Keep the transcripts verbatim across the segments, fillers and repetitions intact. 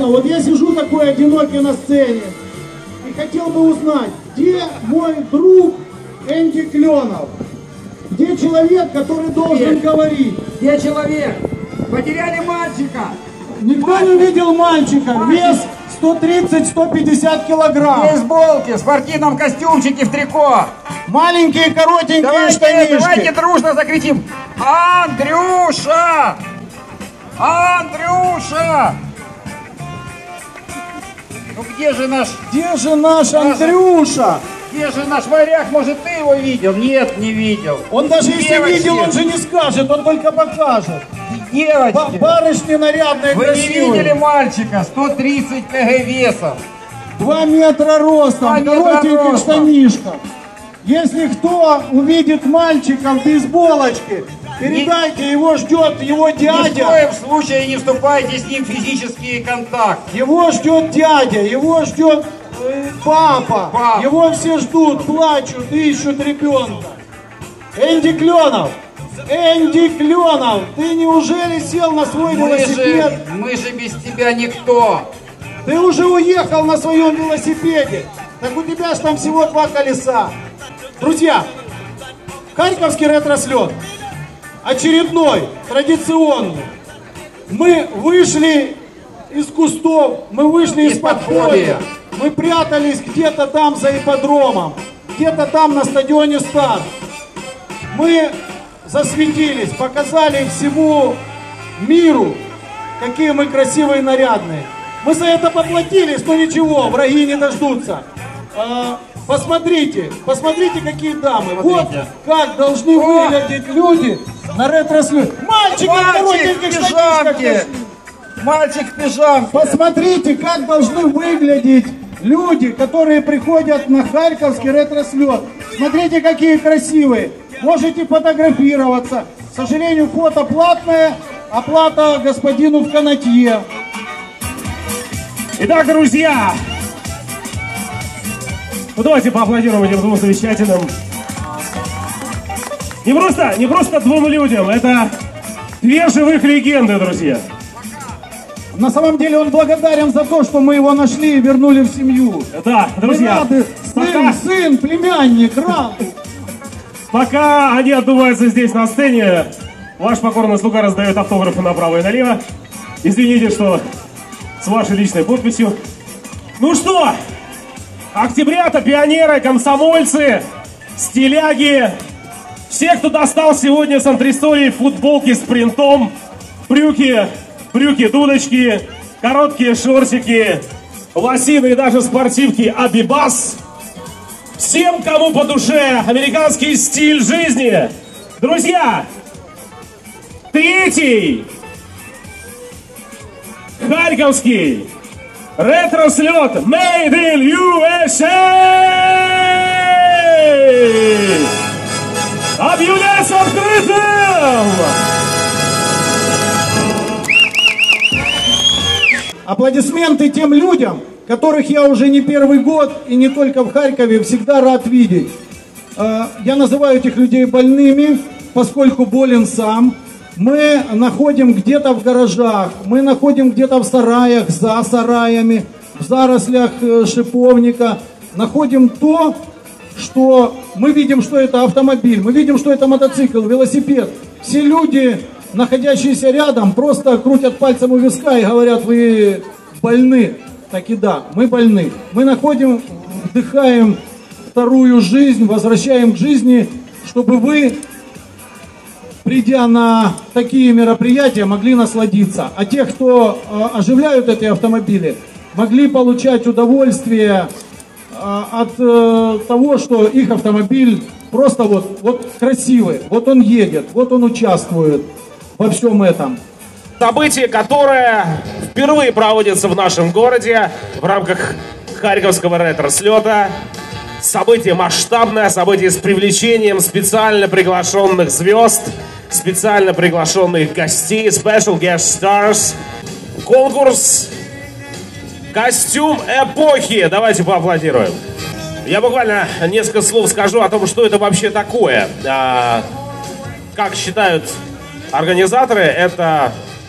вот я сижу такой одинокий на сцене и хотел бы узнать, где мой друг Энди Кленов? Где человек, который должен Где? говорить? Где человек? Потеряли мальчика! Никто Мальчик. не видел мальчика. Мальчик. Вес сто тридцать — сто пятьдесят килограмм. В бейсболке, в спортивном костюмчике, в трико. Маленькие коротенькие Давайте, штанишки. давайте дружно закричим. Андрюша! Андрюша! Ну где же наш, Где же наш Андрюша? где же наш варяг? Может, ты его видел? Нет, не видел. Он даже если Девочки. видел, он же не скажет, он только покажет. Ба- Девочки, Барышни нарядные, вы не красивые. видели мальчика? сто тридцать килограмм веса. Два метра ростом, Два метра коротеньких ростом. штанишках. Если кто увидит мальчика в бейсболочке, передайте, его ждет его Ни в дядя. коем случае не вступайте с ним в физический контакт. Его ждет дядя, его ждет э, папа. Папа. Его все ждут, плачут, ищут ребенка. Энди Кленов, Энди Кленов, ты неужели сел на свой Мы велосипед? же, мы же без тебя никто. Ты уже уехал на своем велосипеде. Так у тебя ж там всего два колеса. Друзья, Харьковский ретро-слет. Очередной, традиционный. Мы вышли из кустов, мы вышли из Из-под подполья. Мы прятались где-то там за ипподромом, где-то там на стадионе «Старт». Мы засветились, показали всему миру, какие мы красивые и нарядные. Мы за это поплатились, но ничего, враги не дождутся. А, посмотрите, посмотрите, какие дамы. Вот Смотрите. как должны О! выглядеть люди на ретро-слете. Мальчики в Мальчик коротеньких в штанишках пижамке. пошли. Мальчик в пижамке. Посмотрите, как должны выглядеть люди, которые приходят на Харьковский ретро-слет. Смотрите, какие красивые. Можете фотографироваться. К сожалению, фото платное, оплата господину в канатье. Итак, друзья, ну давайте поаплодируем этим двум замечательным. Не просто, не просто двум людям, это две живых легенды, друзья. На самом деле он благодарен за то, что мы его нашли и вернули в семью. Да, Мы друзья, рады. Сын, пока, сын, племянник, рад. пока они отдуваются здесь на сцене, ваш покорный слуга раздает автографы направо и налево. Извините, что с вашей личной подписью. Ну что, октябрята, пионеры, комсомольцы, стиляги, все, кто достал сегодня с антресолей футболки с принтом, брюки, брюки-дудочки, короткие шортики, лосины и даже спортивки Абибас. Всем, кому по душе американский стиль жизни. Друзья, третий Харьковский ретро-слет Made in ю эс эй объявляется открытым! Аплодисменты тем людям, которых я уже не первый год и не только в Харькове всегда рад видеть. Э, Я называю этих людей больными, поскольку болен сам. Мы находим где-то в гаражах, мы находим где-то в сараях, за сараями, в зарослях э, шиповника. Находим то, что мы видим, что это автомобиль, мы видим, что это мотоцикл, велосипед. Все люди, находящиеся рядом, просто крутят пальцем у виска и говорят: вы больны. Так и да, мы больны. Мы находим, вдыхаем вторую жизнь, возвращаем к жизни, чтобы вы, придя на такие мероприятия, могли насладиться. А те, кто э, оживляют эти автомобили, могли получать удовольствие э, от э, того, что их автомобиль просто вот, вот красивый, вот он едет, вот он участвует во всем этом. Событие, которое впервые проводится в нашем городе в рамках Харьковского ретро-слета. Событие масштабное, событие с привлечением специально приглашенных звезд, специально приглашенных гостей, special guest stars. Конкурс «Костюм эпохи». Давайте поаплодируем. Я буквально несколько слов скажу о том, что это вообще такое. А, как считают организаторы, это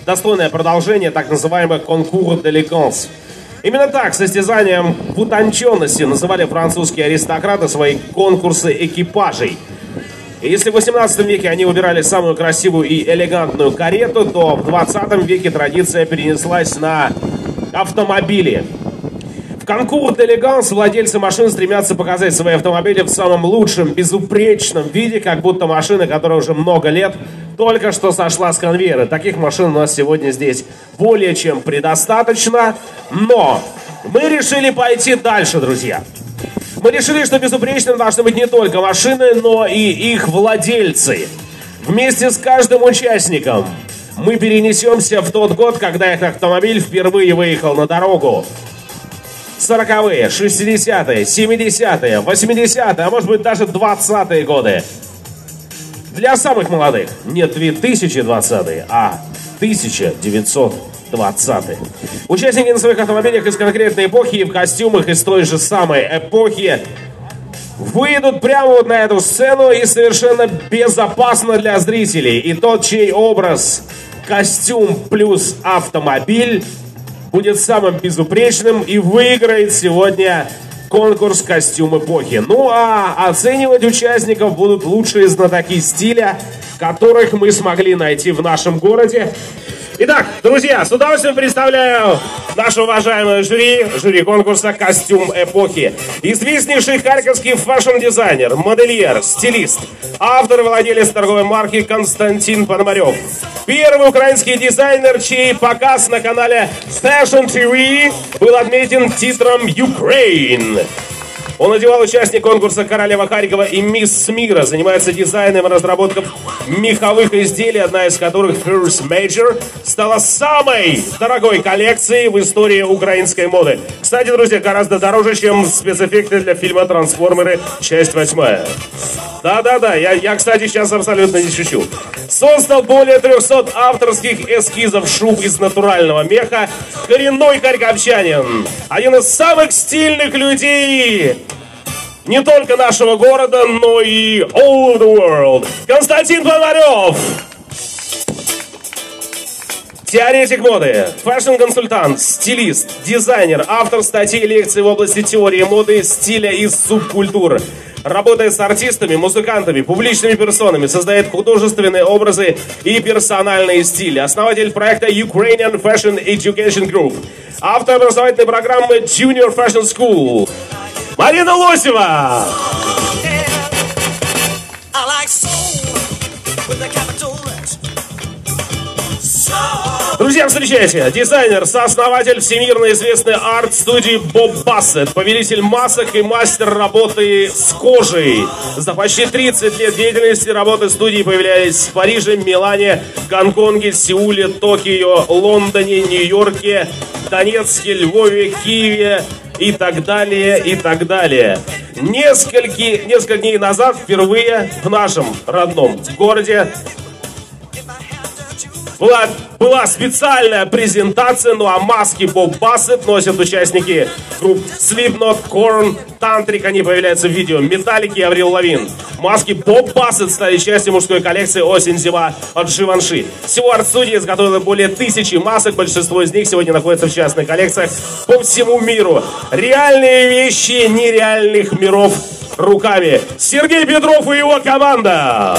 достойное продолжение так называемых конкурс d'élégance. Именно так, состязанием в утонченности называли французские аристократы свои конкурсы экипажей. И если в восемнадцатом веке они выбирали самую красивую и элегантную карету, то в двадцатом веке традиция перенеслась на автомобили. В конкурс d'élégance владельцы машин стремятся показать свои автомобили в самом лучшем, безупречном виде, как будто машина, которая уже много лет только что сошла с конвейера. Таких машин у нас сегодня здесь более чем предостаточно, но мы решили пойти дальше, друзья. Мы решили, что безупречным должны быть не только машины, но и их владельцы. Вместе с каждым участником мы перенесемся в тот год, когда их автомобиль впервые выехал на дорогу. сороковые, шестидесятые, семидесятые, восьмидесятые, а может быть даже двадцатые годы. Для самых молодых не две тысячи двадцатые, а тысяча девятьсот двадцатые. Участники на своих автомобилях из конкретной эпохи и в костюмах из той же самой эпохи выйдут прямо вот на эту сцену и совершенно безопасно для зрителей. И тот, чей образ, костюм плюс автомобиль будет самым безупречным и выиграет сегодня конкурс «Костюм эпохи». Ну а оценивать участников будут лучшие знатоки стиля, которых мы смогли найти в нашем городе. Итак, друзья, с удовольствием представляю наше уважаемое жюри, жюри конкурса «Костюм эпохи». Известнейший харьковский фэшн-дизайнер, модельер, стилист, автор и владелец торговой марки Константин Пономарев. Первый украинский дизайнер, чей показ на канале Fashion ти ви был отметен титром «Ukraine». Он одевал участник конкурса «Королева Харькова» и «Мисс Мира». Занимается дизайном и разработкой меховых изделий, одна из которых First Major стала самой дорогой коллекцией в истории украинской моды. Кстати, друзья, гораздо дороже, чем спецэффекты для фильма «Трансформеры. Часть восьмая». Да-да-да, я, я, кстати, сейчас абсолютно не шучу. Создал более трехсот авторских эскизов шуб из натурального меха. Коренной харьковчанин. Один из самых стильных людей не только нашего города, но и all the world. Константин Пономарев. Теоретик моды, фэшн-консультант, стилист, дизайнер, автор статей и лекций в области теории моды, стиля и субкультур. Работает с артистами, музыкантами, публичными персонами, создает художественные образы и персональные стили. Основатель проекта Ukrainian Fashion Education Group. Автор образовательной программы Junior Fashion School. Марина Лосева. Друзья, встречайте, дизайнер, сооснователь всемирно известной арт-студии Боб Бассет, повелитель масок и мастер работы с кожей. За почти тридцать лет деятельности работы студии появлялись в Париже, Милане, Гонконге, Сеуле, Токио, Лондоне, Нью-Йорке, Донецке, Львове, Киеве и так далее, и так далее. Несколько, несколько дней назад впервые в нашем родном городе Была, была специальная презентация, ну а маски Боб Бассет носят участники групп Slipknot, Korn, Tantric, они появляются в видео, Металлики и Аврил Лавин. Маски Боб Бассет стали частью мужской коллекции «Осень-зима» от Givenchy. Всего арт-студия изготовила более тысячи масок, большинство из них сегодня находятся в частных коллекциях по всему миру. Реальные вещи нереальных миров руками. Сергей Петров и его команда.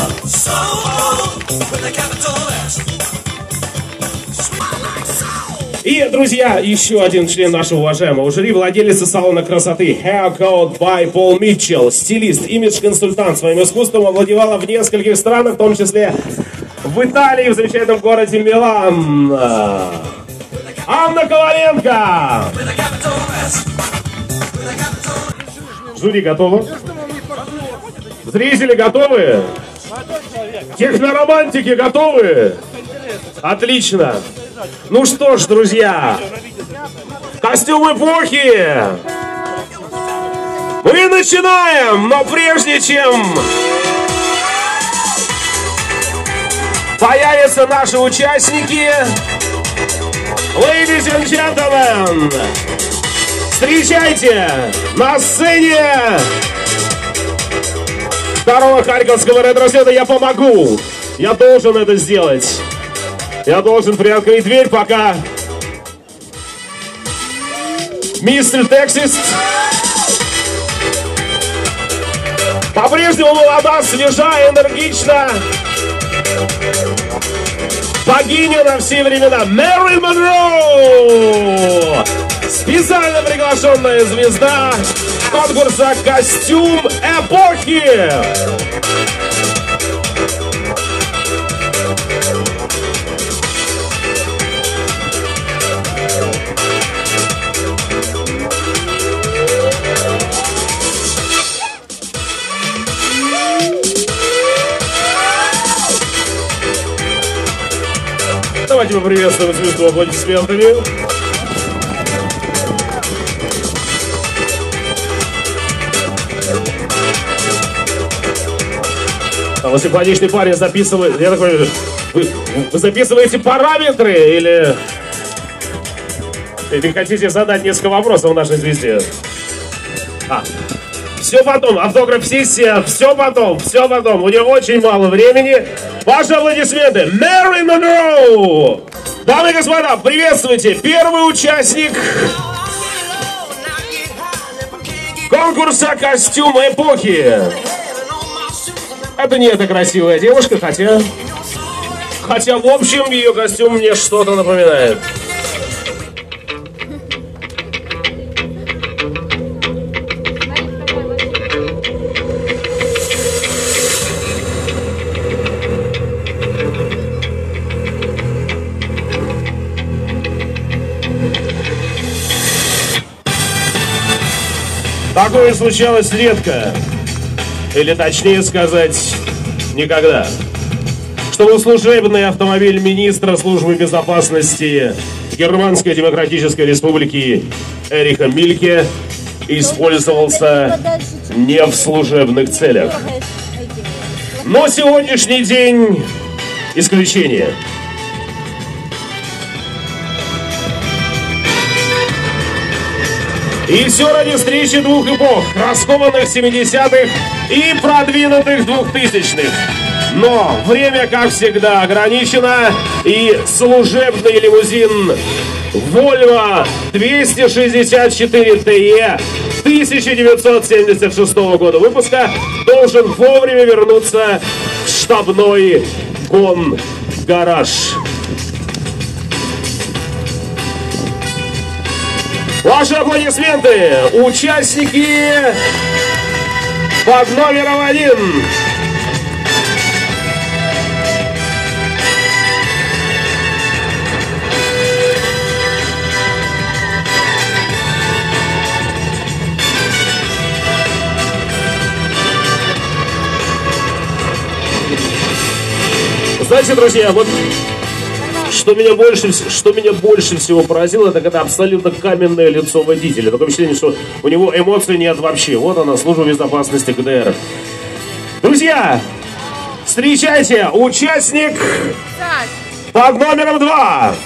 И, друзья, еще один член нашего уважаемого жюри, владелец салона красоты Hair Code by Paul Mitchell, стилист, имидж-консультант. Своим искусством овладевала в нескольких странах, в том числе в Италии, в замечательном городе Милан. Анна Коваленко! Жюри готово? Зрители готовы? Техноромантики готовы? Отлично! Ну что ж, друзья, костюм эпохи! Мы начинаем, но прежде чем появятся наши участники, ladies and gentlemen, встречайте на сцене второго харьковского ретро-света. Я помогу, я должен это сделать. Я должен приоткрыть дверь, пока мистер Тексис по-прежнему молода, свежа, энергична. Богиня на все времена Мэрилин Монро! Специально приглашенная звезда конкурса «Костюм эпохи». Давайте поприветствуем звезду аплодисментами. А вот симпатичный парень записывает. Я такой, вы, вы записываете параметры или, или хотите задать несколько вопросов нашей звезде? А, все потом, автограф-сессия, все потом, все потом. У него очень мало времени. Ваши аплодисменты. Мэрилин Монро! Дамы и господа, приветствуйте! Первый участник конкурса «Костюм эпохи». Это не эта красивая девушка, хотя... Хотя, в общем, ее костюм мне что-то напоминает. Такое случалось редко, или точнее сказать, никогда. Чтобы служебный автомобиль министра службы безопасности Германской Демократической Республики Эриха Мильке использовался не в служебных целях. Но сегодняшний день исключение. И все ради встречи двух эпох, раскованных семидесятых и продвинутых двухтысячных. Но время, как всегда, ограничено, и служебный лимузин Volvo двести шестьдесят четыре ти и тысяча девятьсот семьдесят шестого года выпуска должен вовремя вернуться в штабной гон-гараж. Ваши аплодисменты! Участники под номером один. Знаете, друзья, вот что меня больше, что меня больше всего поразило, так это абсолютно каменное лицо водителя. Такое впечатление, что у него эмоций нет вообще. Вот она, служба безопасности ГДР. Друзья, встречайте, участник под номером два.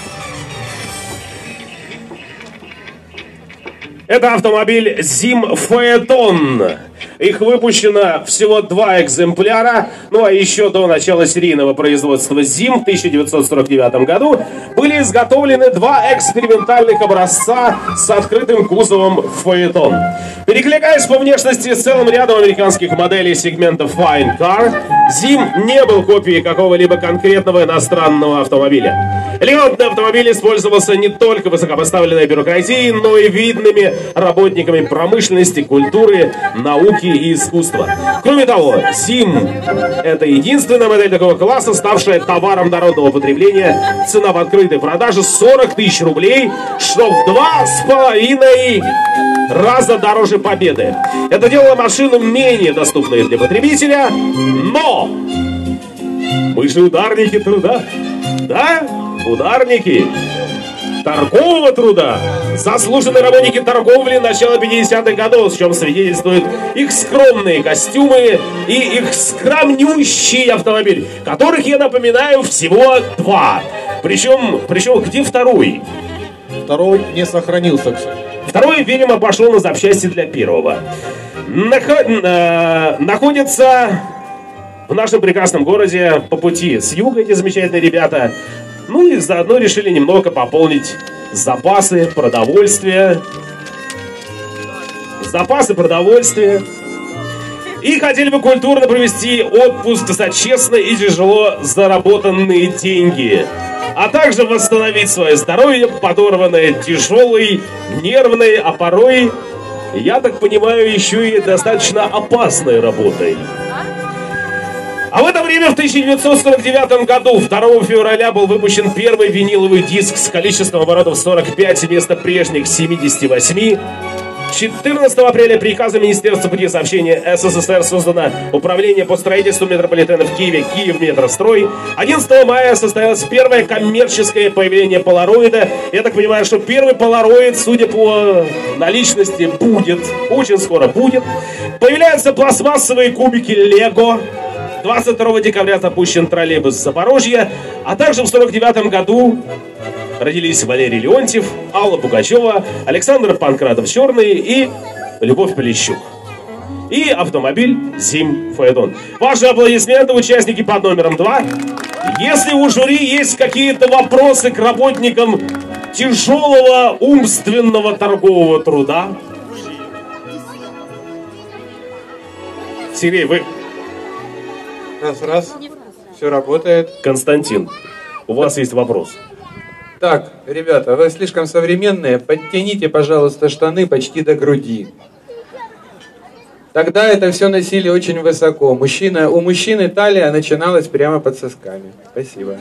Это автомобиль Zim Phaeton. Их выпущено всего два экземпляра. Ну а еще до начала серийного производства Zim в тысяча девятьсот сорок девятом году были изготовлены два экспериментальных образца с открытым кузовом Phaeton. Перекликаясь по внешности с целым рядом американских моделей сегмента Fine Car, Zim не был копией какого-либо конкретного иностранного автомобиля. Элегантный автомобиль использовался не только высокопоставленной бюрократией, но и видными работниками промышленности, культуры, науки и искусства. Кроме того, Zim — это единственная модель такого класса, ставшая товаром народного потребления. Цена в открытой продаже сорок тысяч рублей, что в два с половиной раза дороже Победы. Это делало машину менее доступной для потребителя, но мы же ударники труда, да? Ударники торгового труда, заслуженные работники торговли начала пятидесятых годов, в чем свидетельствуют их скромные костюмы и их скромнющий автомобиль, которых, я напоминаю, всего два. Причем, причем где второй? Второй не сохранился, кстати. Второй, видимо, пошел на запчасти для первого. Нахо- э- находится в нашем прекрасном городе по пути с юга эти замечательные ребята. Ну и заодно решили немного пополнить запасы продовольствия. Запасы продовольствия. И хотели бы культурно провести отпуск за честно и тяжело заработанные деньги. А также восстановить свое здоровье, подорванное тяжелой, нервной, а порой, я так понимаю, еще и достаточно опасной работой. А в это время, в тысяча девятьсот сорок девятом году, второго февраля, был выпущен первый виниловый диск с количеством оборотов сорок пять вместо прежних семидесяти восьми. четырнадцатого апреля приказом Министерства путей сообщения СССР создано Управление по строительству метрополитена в Киеве «Киевметрострой». одиннадцатого мая состоялось первое коммерческое появление полароида. Я так понимаю, что первый полароид, судя по наличности, будет. Очень скоро будет. Появляются пластмассовые кубики Лего. двадцать второго декабря запущен троллейбус Запорожья. А также в сорок девятом году родились Валерий Леонтьев, Алла Пугачева, Александр Панкратов-Черный и Любовь Полищук. И автомобиль Зим-Фаэтон. Ваши аплодисменты, участники под номером два. Если у жюри есть какие-то вопросы к работникам тяжелого умственного торгового труда. Сергей, вы... Раз-раз. Все работает. Константин, у вас есть вопрос. Так, ребята, вы слишком современные. Подтяните, пожалуйста, штаны почти до груди. Тогда это все носили очень высоко. Мужчина, у мужчины талия начиналась прямо под сосками. Спасибо.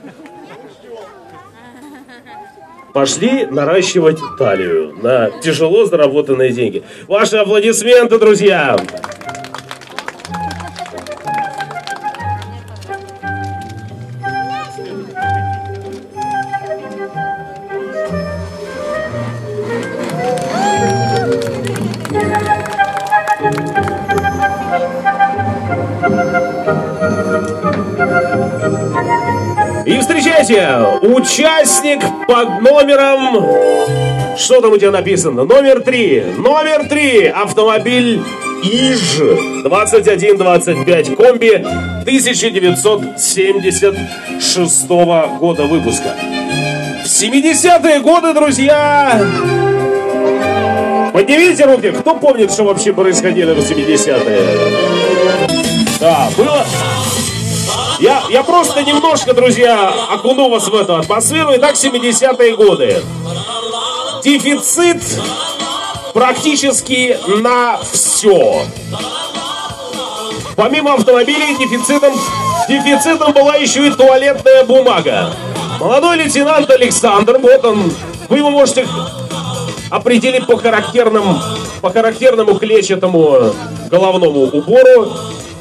Пошли наращивать талию на тяжело заработанные деньги. Ваши аплодисменты, друзья! И встречайте, участник под номером... Что там у тебя написано? Номер три. Номер три. Автомобиль ИЖ двадцать один двадцать пять комби тысяча девятьсот семьдесят шестого года выпуска. В семидесятые годы, друзья... Поднимите руки, кто помнит, что вообще происходило в семидесятые? Да, было... Я, я просто немножко, друзья, окуну вас в эту атмосферу. Итак, семидесятые годы. Дефицит практически на все. Помимо автомобилей, дефицитом, дефицитом была еще и туалетная бумага. Молодой лейтенант Александр, вот он, вы его можете определить по характерному, по характерному клетчатому головному убору.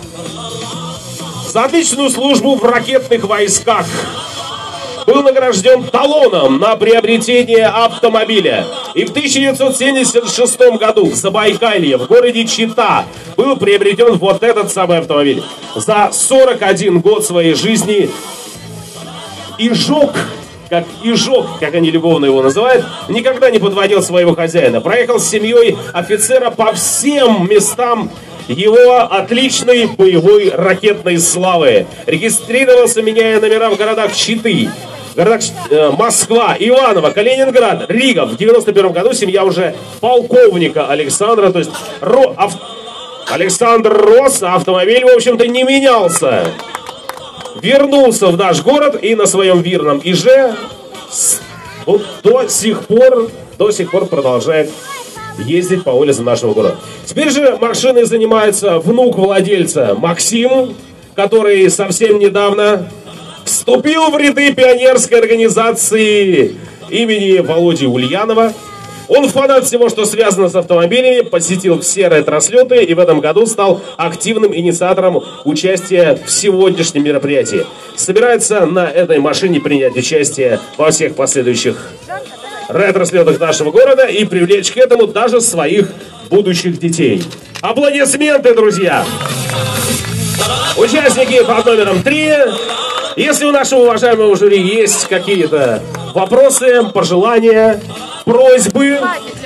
За отличную службу в ракетных войсках был награжден талоном на приобретение автомобиля. И в тысяча девятьсот семьдесят шестом году в Забайкалье, в городе Чита, был приобретен вот этот самый автомобиль. За сорок один год своей жизни Ижок, как Ижок, как они любовно его называют, никогда не подводил своего хозяина. Проехал с семьей офицера по всем местам его отличной боевой ракетной славы. Регистрировался, меняя номера в городах Читы, в городах э, Москва, Иваново, Калининград, Рига. В девяносто первом году семья уже полковника Александра, то есть Ро, ав, Александр рос, а автомобиль, в общем-то, не менялся. Вернулся в наш город и на своем вирном Иже вот до сих пор, до сих пор продолжает ездить по улицам нашего города. Теперь же машиной занимается внук владельца Максим, который совсем недавно вступил в ряды пионерской организации имени Володи Ульянова. Он фанат всего, что связано с автомобилями, посетил все ретро-слеты и в этом году стал активным инициатором участия в сегодняшнем мероприятии. Собирается на этой машине принять участие во всех последующих ретро-слетах нашего города и привлечь к этому даже своих будущих детей. Аплодисменты, друзья! Участники под номером три. Если у нашего уважаемого жюри есть какие-то вопросы, пожелания, просьбы...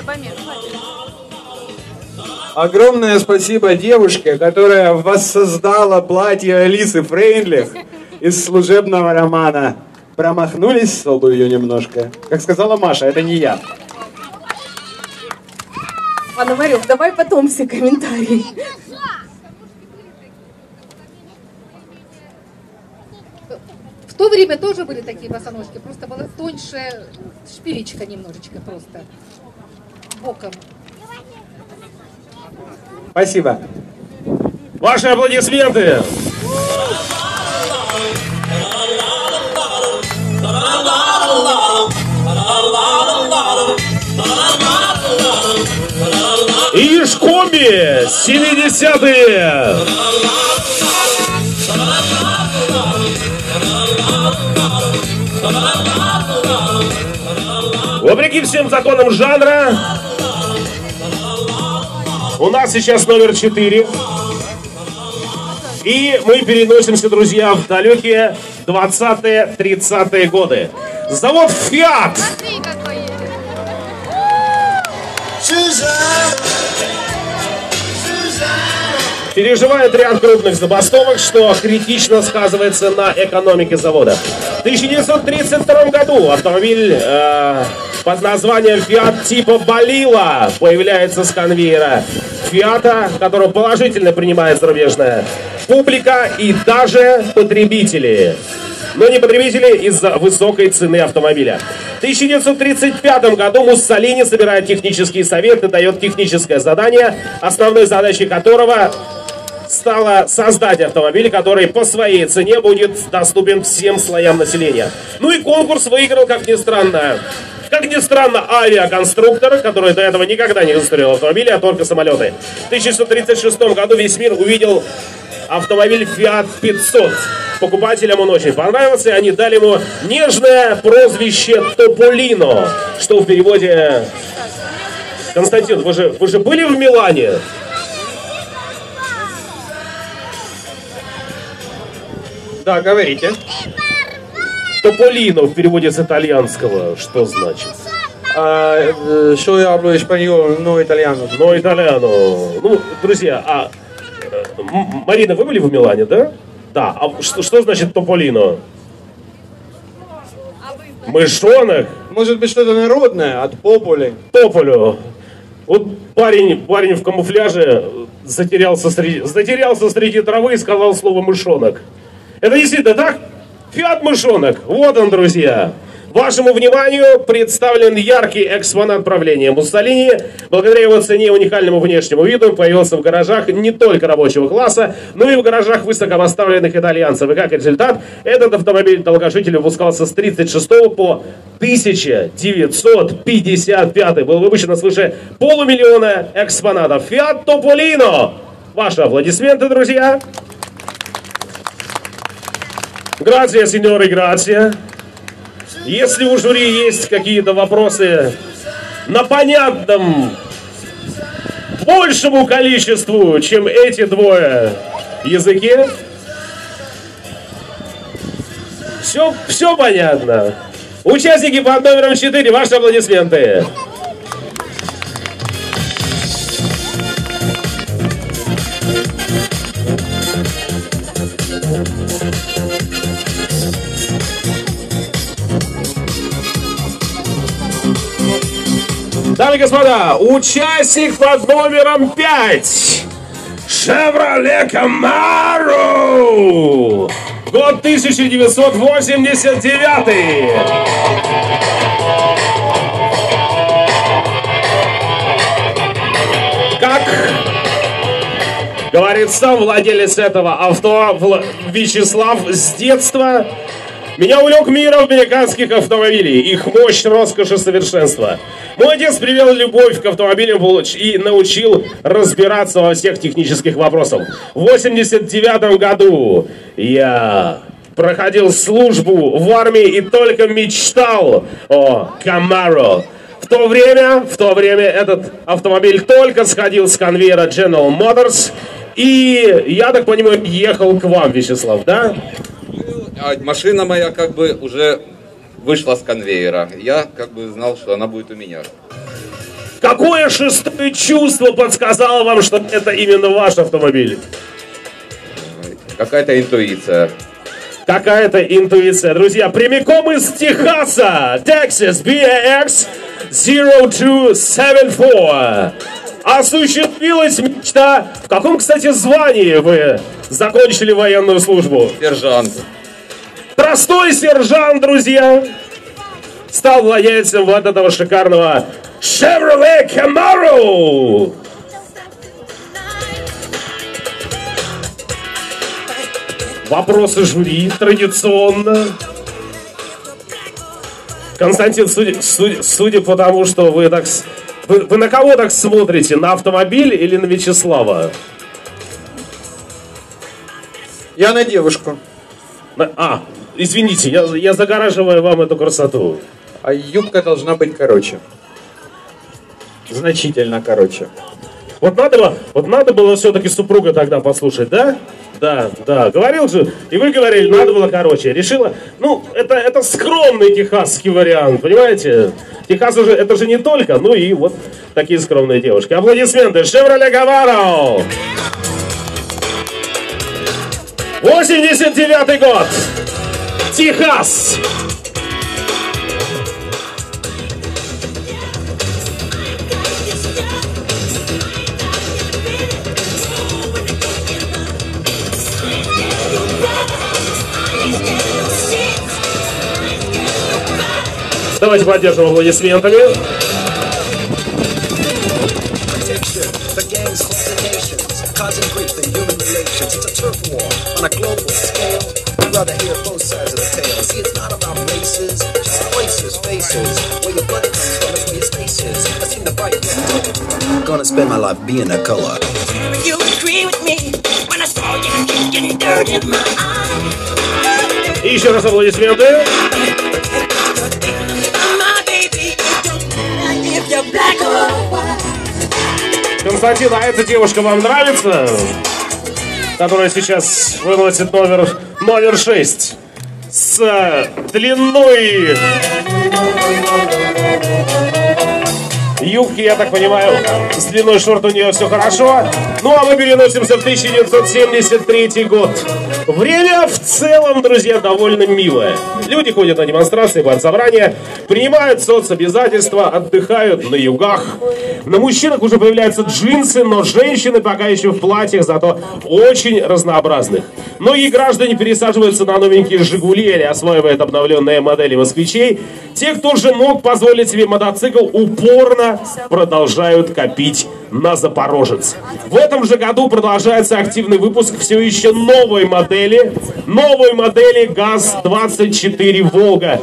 Огромное спасибо девушке, которая воссоздала платье Алисы Фрейндлих из служебного романа. Промахнулись с обувью немножко. Как сказала Маша, это не я. Пономарев, давай потом все комментарии. В то время тоже были такие босоножки, просто была тоньше шпилечка немножечко просто боком. Спасибо. Ваши аплодисменты. Ишкомби, семидесятые. Вопреки всем законам жанра, у нас сейчас номер четыре. И мы переносимся, друзья, в далекие двадцатые-тридцатые годы. Завод «Фиат». Переживает ряд крупных забастовок, что критично сказывается на экономике завода. В тысяча девятьсот тридцать втором году автомобиль э, под названием «Фиат» типа «Балила» появляется с конвейера «Фиата», который положительно принимает зарубежная публика и даже потребители. Но не потребители из-за высокой цены автомобиля. В тысяча девятьсот тридцать пятом году Муссолини собирает технический совет и дает техническое задание, основной задачей которого стало создать автомобиль, который по своей цене будет доступен всем слоям населения. Ну и конкурс выиграл, как ни странно, как ни странно, авиаконструктор, который до этого никогда не конструировал автомобили, а только самолеты. В тысяча девятьсот тридцать шестом году весь мир увидел автомобиль Fiat пятьсот. Покупателям он очень понравился, и они дали ему нежное прозвище Тополино, что в переводе... Константин, вы же, вы же были в Милане? Да, говорите. Тополино в переводе с итальянского что значит? А, что я hablo español, no italiano. Но итальяно. Ну, друзья, а Марина, вы были в Милане, да? Да. А что, что значит Тополино? Мышонок? Может быть, что-то народное, от пополи. Тополю. Вот парень, парень в камуфляже затерялся среди, затерялся среди травы и сказал слово «мышонок». Это действительно так? Фиат мышонок. Вот он, друзья. Вашему вниманию представлен яркий экспонат правления Муссолини. Благодаря его цене и уникальному внешнему виду он появился в гаражах не только рабочего класса, но и в гаражах высокопоставленных итальянцев. И как результат, этот автомобиль долгожитель выпускался с тридцать шестого по тысяча девятьсот пятьдесят пятый. Было выпущено свыше полумиллиона экспонатов. Fiat Topolino. Ваши аплодисменты, друзья. Грация, сеньоры, грация. Если у жюри есть какие-то вопросы на понятном большему количеству, чем эти двое языке, все, все понятно. Участники под номером четыре, ваши аплодисменты. Дамы и господа, участник под номером пять. Chevrolet Camaro. Год тысяча девятьсот восемьдесят девятый. Как говорит сам владелец этого авто, Вячеслав, с детства меня увлек миром американских автомобилей, их мощь, роскошь и совершенство. Мой отец привел любовь к автомобилям и научил разбираться во всех технических вопросах. В восемьдесят девятом году я проходил службу в армии и только мечтал о Camaro. В то время, в то время этот автомобиль только сходил с конвейера General Motors, и я так понимаю, ехал к вам, Вячеслав, да? А машина моя как бы уже вышла с конвейера. Я как бы знал, что она будет у меня. Какое шестое чувство подсказало вам, что это именно ваш автомобиль? Какая-то интуиция. какая-то интуиция. Друзья, прямиком из Техаса, Texas, би эй икс ноль два семь четыре. Осуществилась мечта. В каком, кстати, звании вы закончили военную службу? Сержант. Простой сержант, друзья, стал владельцем вот этого шикарного Chevrolet Camaro. Вопросы жюри традиционно. Константин, судя, судя, судя по тому, что вы так... Вы, вы на кого так смотрите? На автомобиль или на Вячеслава? Я на девушку. На, а, извините, я, я загораживаю вам эту красоту. А юбка должна быть короче. Значительно короче. Вот надо было, вот надо было все-таки супруга тогда послушать, да? Да, да, говорил же, и вы говорили, надо было короче. Решила, ну, это, это скромный техасский вариант, понимаете? Техас уже, это же не только, ну и вот такие скромные девушки. Аплодисменты, Chevrolet Camaro! восемьдесят девятый год! Техас! Давайте поддержим аплодисментами. Gonna spend my life being a color. You agree with me when I saw you kicking dirt in my eye. И еще раз аплодисменты. Константин, а эта девушка вам нравится? Которая сейчас выносит номер, номер шесть. С длиной юбки, я так понимаю, с длиной шорт у нее все хорошо. Ну а мы переносимся в тысяча девятьсот семьдесят третий год. Время в целом, друзья, довольно милое. Люди ходят на демонстрации, партсобрания, принимают соцобязательства, отдыхают на югах. На мужчинах уже появляются джинсы, но женщины пока еще в платьях, зато очень разнообразных. Многие граждане пересаживаются на новенькие «Жигули» или осваивают обновленные модели «Москвичей». Те, кто же мог позволить себе мотоцикл, упорно продолжают копить на «Запорожец». В этом же году продолжается активный выпуск все еще новой модели, новой модели ГАЗ двадцать четыре «Волга».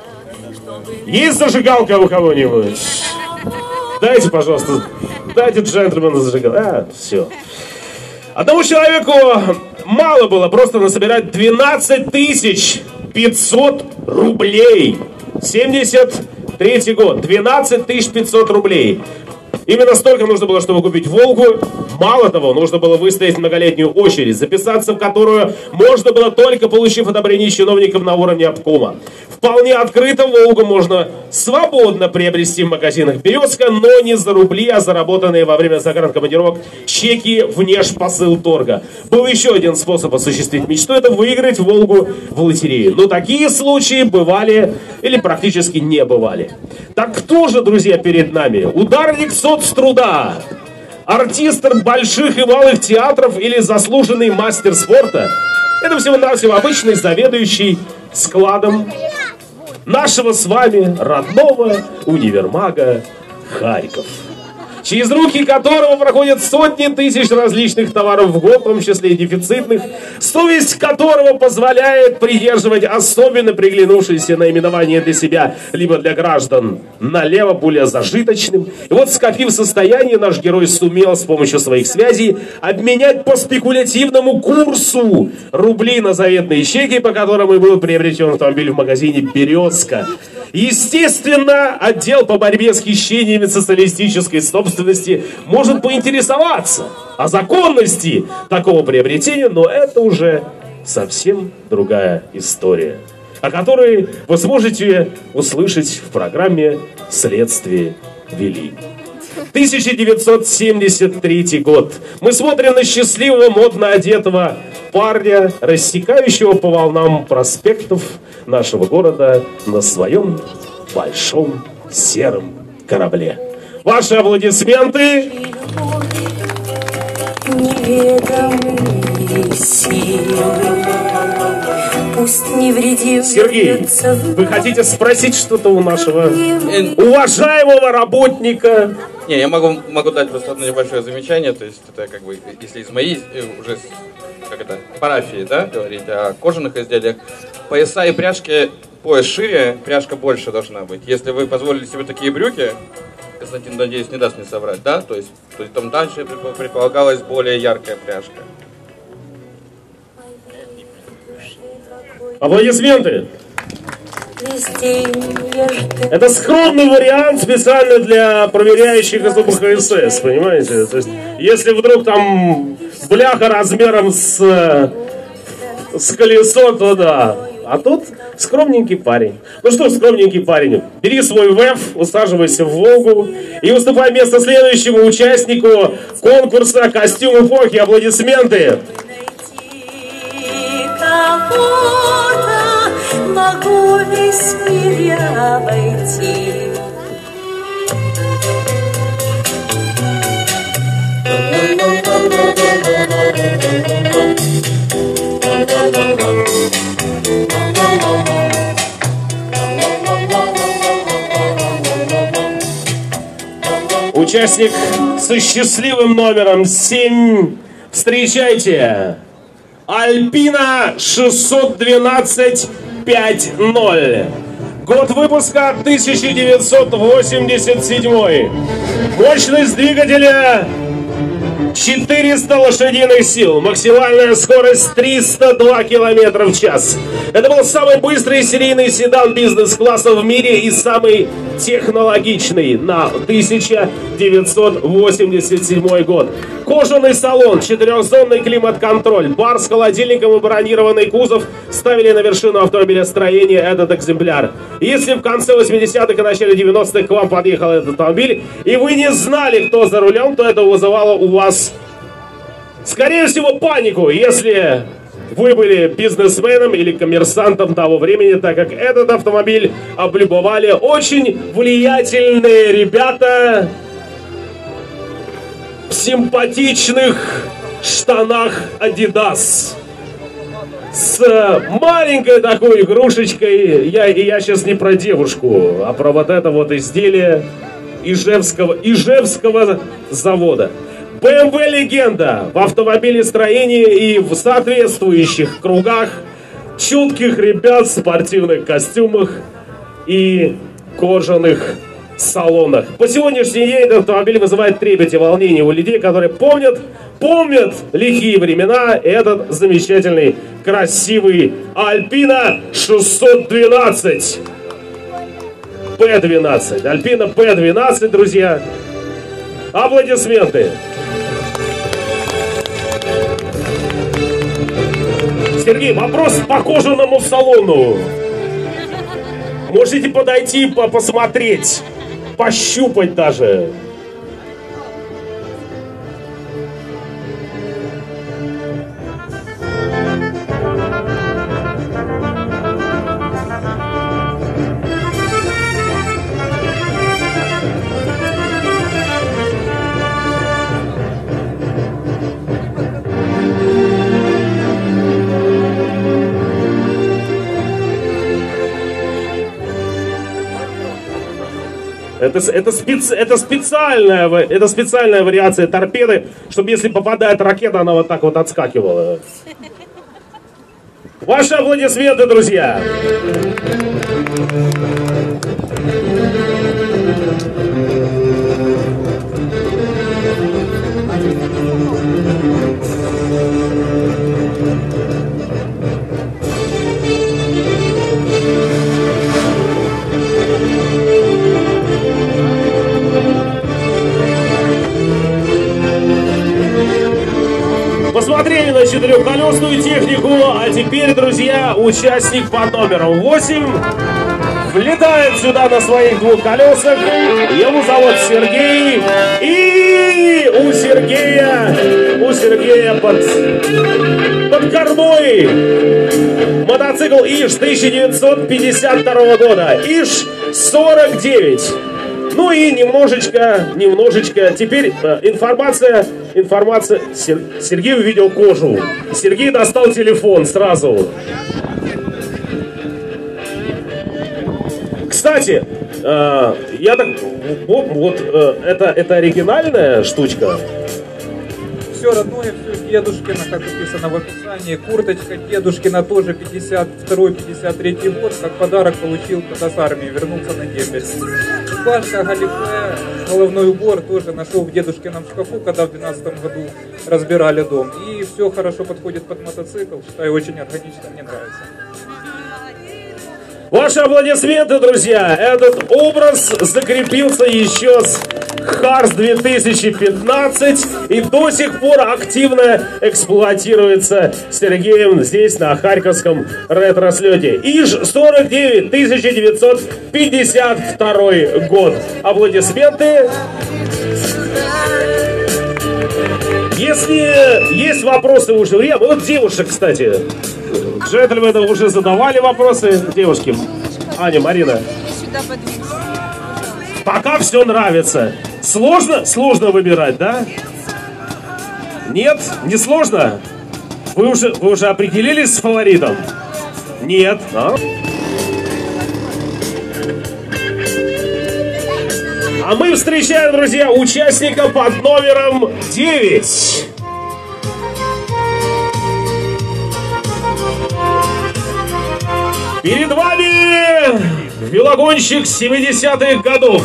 Есть зажигалка у кого-нибудь? Дайте, пожалуйста, дайте джентльмену зажигалку. А, все. Одному человеку мало было просто насобирать двенадцать тысяч пятьсот рублей. семьдесят третий год. двенадцать тысяч пятьсот рублей. Именно столько нужно было, чтобы купить «Волгу». Мало того, нужно было выстоять многолетнюю очередь, записаться в которую можно было только получив одобрение чиновников на уровне обкома. Вполне открыто «Волгу» можно свободно приобрести в магазинах «Березка», но не за рубли, а заработанные во время загранкомандировок чеки внешпосылторга. Был еще один способ осуществить мечту – это выиграть «Волгу» в лотерею. Но такие случаи бывали или практически не бывали. Так кто же, друзья, перед нами? Ударник соцтруда, артист больших и малых театров или заслуженный мастер спорта? Это всего-навсего обычный заведующий складом нашего с вами родного универмага Харьков, через руки которого проходят сотни тысяч различных товаров в год, в том числе и дефицитных, совесть которого позволяет придерживать особенно приглянувшиеся наименования для себя, либо для граждан, налево более зажиточным. И вот, скопив состояние, наш герой сумел с помощью своих связей обменять по спекулятивному курсу рубли на заветные чеки, по которым и был приобретен автомобиль в магазине «Березка». Естественно, отдел по борьбе с хищениями социалистической собственности может поинтересоваться о законности такого приобретения, но это уже совсем другая история, о которой вы сможете услышать в программе «Следствие вели». тысяча девятьсот семьдесят третий год. Мы смотрим на счастливого, модно одетого парня, рассекающего по волнам проспектов нашего города на своем большом сером корабле. Ваши аплодисменты. Сергей, вы хотите спросить что-то у нашего уважаемого работника? Не, я могу, могу дать просто одно небольшое замечание, то есть это как бы, если из моей э, уже, как это, парафии, да, говорить о кожаных изделиях, пояса и пряжки, пояс шире, пряжка больше должна быть. Если вы позволили себе такие брюки, Константин, надеюсь, не даст мне соврать, да, то есть, то есть там дальше предполагалась более яркая пряжка. Аплодисменты! Это скромный вариант специально для проверяющих из УБХСС, понимаете? То есть, если вдруг там бляха размером с, с колесо, то да. А тут скромненький парень. Ну что ж, скромненький парень, бери свой ВЭФ, усаживайся в Волгу и уступай место следующему участнику конкурса «Костюм эпохи». Аплодисменты! Могу весь мир я обойти. Участник со счастливым номером семь. Встречайте! Альпина шестьсот двенадцать пять ноль. Год выпуска тысяча девятьсот восемьдесят седьмой. Мощность двигателя четыреста лошадиных сил. Максимальная скорость триста два километра в час. Это был самый быстрый серийный седан бизнес-класса в мире и самый технологичный на тысяча девятьсот восемьдесят седьмой год. Кожаный салон, четырехзонный климат-контроль, бар с холодильником и бронированный кузов ставили на вершину автомобилестроения этот экземпляр. Если в конце восьмидесятых и начале девяностых к вам подъехал этот автомобиль, и вы не знали, кто за рулем, то это вызывало у вас, скорее всего, панику, если вы были бизнесменом или коммерсантом того времени, так как этот автомобиль облюбовали очень влиятельные ребята в симпатичных штанах Adidas с маленькой такой игрушечкой. Я, и я сейчас не про девушку, а про вот это вот изделие Ижевского, Ижевского завода. бэ эм вэ легенда в автомобилестроении и в соответствующих кругах чутких ребят в спортивных костюмах и кожаных салонах. По сегодняшний день этот автомобиль вызывает трепет и волнение у людей, которые помнят, помнят лихие времена, этот замечательный, красивый Альпина шестьсот двенадцать. Пэ двенадцать. Альпина Пэ двенадцать, друзья. Аплодисменты. Сергей, вопрос по кожаному салону. Можете подойти, по посмотреть, пощупать даже. Это, это, специ, это, специальная, это специальная вариация торпеды, чтобы если попадает ракета, она вот так вот отскакивала. Ваши аплодисменты, друзья! Посмотрели на четырехколесную технику, а теперь, друзья, участник под номером восемь. влетает сюда на своих двух колесах. Его зовут Сергей. И у Сергея, у Сергея под, под кормой мотоцикл ИЖ тысяча девятьсот пятьдесят второго года. ИЖ сорок девять. Ну и немножечко, немножечко, теперь э, информация, информация, Сер, Сергей увидел кожу, Сергей достал телефон сразу. Кстати, э, я так, вот, вот э, это, это оригинальная штучка? Все родное, все дедушкино, как написано в описании. Курточка дедушкина тоже пятьдесят второй — пятьдесят третий год, как подарок получил, когда с армии вернулся на дембель. Рубашка, галифе, головной убор тоже нашел в дедушкином шкафу, когда в двенадцатом году разбирали дом. И все хорошо подходит под мотоцикл, считаю, очень органично, мне нравится. Ваши аплодисменты, друзья! Этот образ закрепился еще с Харс две тысячи пятнадцать и до сих пор активно эксплуатируется Сергеем здесь, на Харьковском ретро-слете. ИЖ сорок девять, тысяча девятьсот пятьдесят второй год. Аплодисменты. Если есть вопросы у жюри, вот девушек, кстати, джентльмены уже задавали вопросы. Девушки, Аня, Марина. Пока все нравится. Сложно? Сложно выбирать, да? Нет? Не сложно? Вы уже, вы уже определились с фаворитом? Нет. А? А мы встречаем, друзья, участника под номером девять. Перед вами велогонщик семидесятых годов.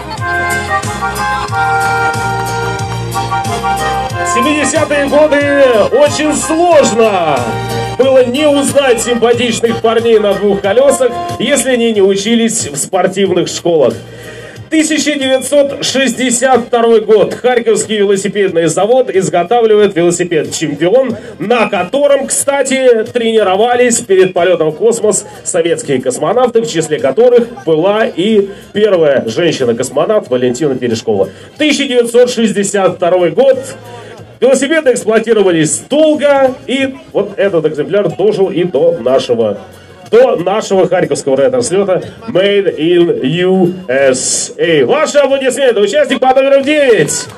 семидесятые годы очень сложно было не узнать симпатичных парней на двух колесах, если они не учились в спортивных школах. тысяча девятьсот шестьдесят второй год. Харьковский велосипедный завод изготавливает велосипед «Чемпион», на котором, кстати, тренировались перед полетом в космос советские космонавты, в числе которых была и первая женщина-космонавт Валентина Терешкова. тысяча девятьсот шестьдесят второй год. Велосипеды эксплуатировались долго, и вот этот экземпляр дожил и до нашего до нашего харьковского ретро-слета Made in ю эс эй. Ваши аплодисменты. Участник под номером девять.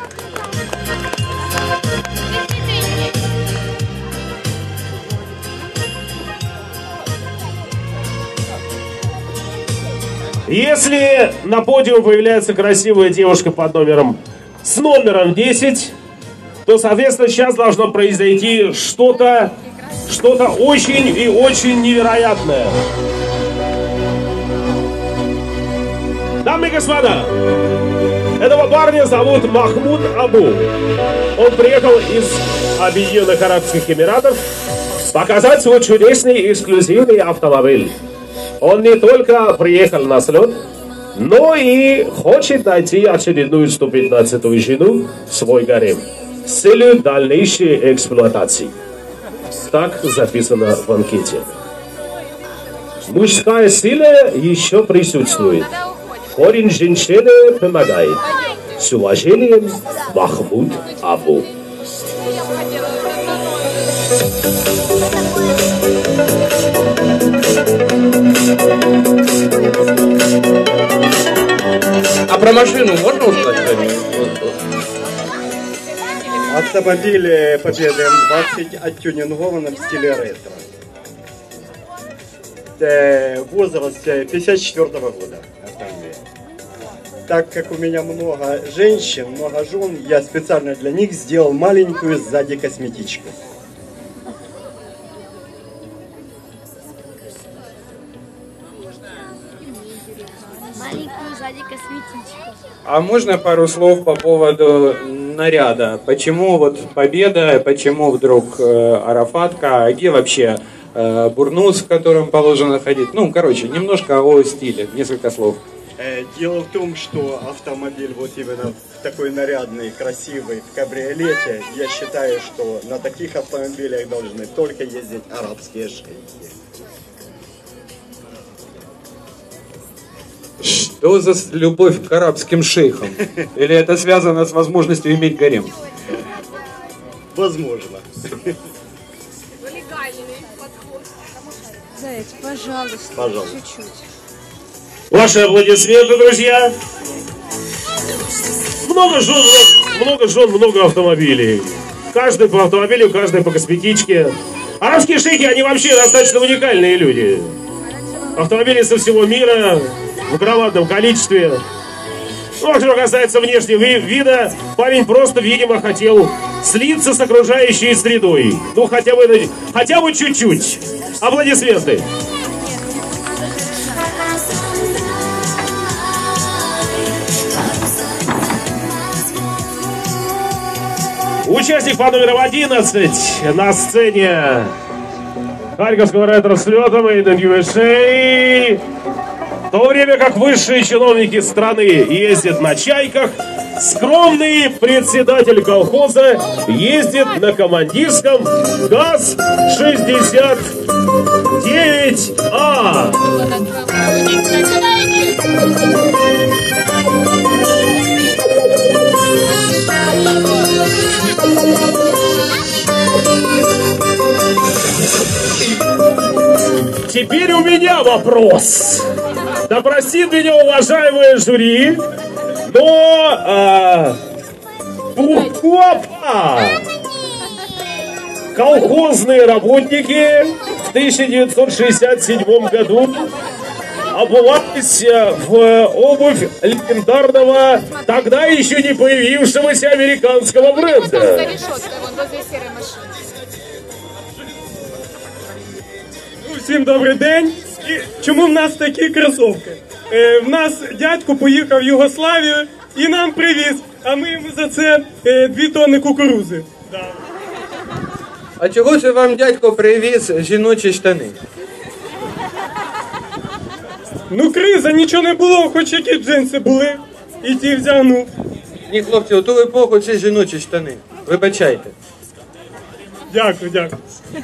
Если на подиум появляется красивая девушка под номером с номером десять, то, соответственно, сейчас должно произойти что-то Что-то очень и очень невероятное. Дамы и господа, этого парня зовут Махмуд Абу. Он приехал из Объединенных Арабских Эмиратов показать свой чудесный эксклюзивный автомобиль. Он не только приехал на слет, но и хочет найти очередную сто пятнадцатую жену в свой гарем с целью дальнейшей эксплуатации. Так записано в анкете. Мужская сила еще присутствует. Корень женщины помогает. С уважением, Махмуд Абу. А про машину можно узнать? Автомобиль Победы эм двадцать оттюнингован в стиле ретро. Возраст пятьдесят четвёртого года автомобиля. Так как у меня много женщин, много жен, я специально для них сделал маленькую сзади косметичку. Маленькую сзади косметичку. А можно пару слов по поводу наряда? Почему вот Победа, почему вдруг э, Арафатка, а где вообще э, бурнус, в котором положено ходить? Ну, короче, немножко о стиле, несколько слов. Дело в том, что автомобиль вот именно в такой нарядный, красивый, в кабриолете, я считаю, что на таких автомобилях должны только ездить арабские шейхи. Что за с- любовь к арабским шейхам? Или это связано с возможностью иметь гарем? Возможно. Заяц, пожалуйста, Пожалуйста. чуть-чуть. Ваши аплодисменты, друзья. Много жен, много жен, много автомобилей. Каждый по автомобилю, каждый по косметичке. Арабские шейхи, они вообще достаточно уникальные люди. Автомобили со всего мира в громадном количестве. Ну, а что касается внешнего ви- вида, парень просто, видимо, хотел слиться с окружающей средой. Ну, хотя бы, на- хотя бы чуть-чуть. Аплодисменты. Участник по номеру одиннадцать на сцене Харьковского ретро-слета Made in ю эс эй. В то время как высшие чиновники страны ездят на чайках, скромный председатель колхоза ездит на командирском ГАЗ шестьдесят девять А. Теперь у меня вопрос. Да простит меня уважаемое жюри, но... А, опа! Колхозные работники в тысяча девятьсот шестьдесят седьмом году обувались в обувь легендарного, тогда еще не появившегося американского бренда. Всім добрий день. І чому в нас такі кросовки? Е, в нас дядько поїхав в Югославію і нам привіз, а ми йому за це е, дві тонни кукурузи. Да. А чого це вам дядько привіз жіночі штани? Ну криза, нічого не було, хоч які джинси були. І ті взягнув. Ні, хлопці, у ту епоху це жіночі штани. Вибачайте. Дякую, дякую.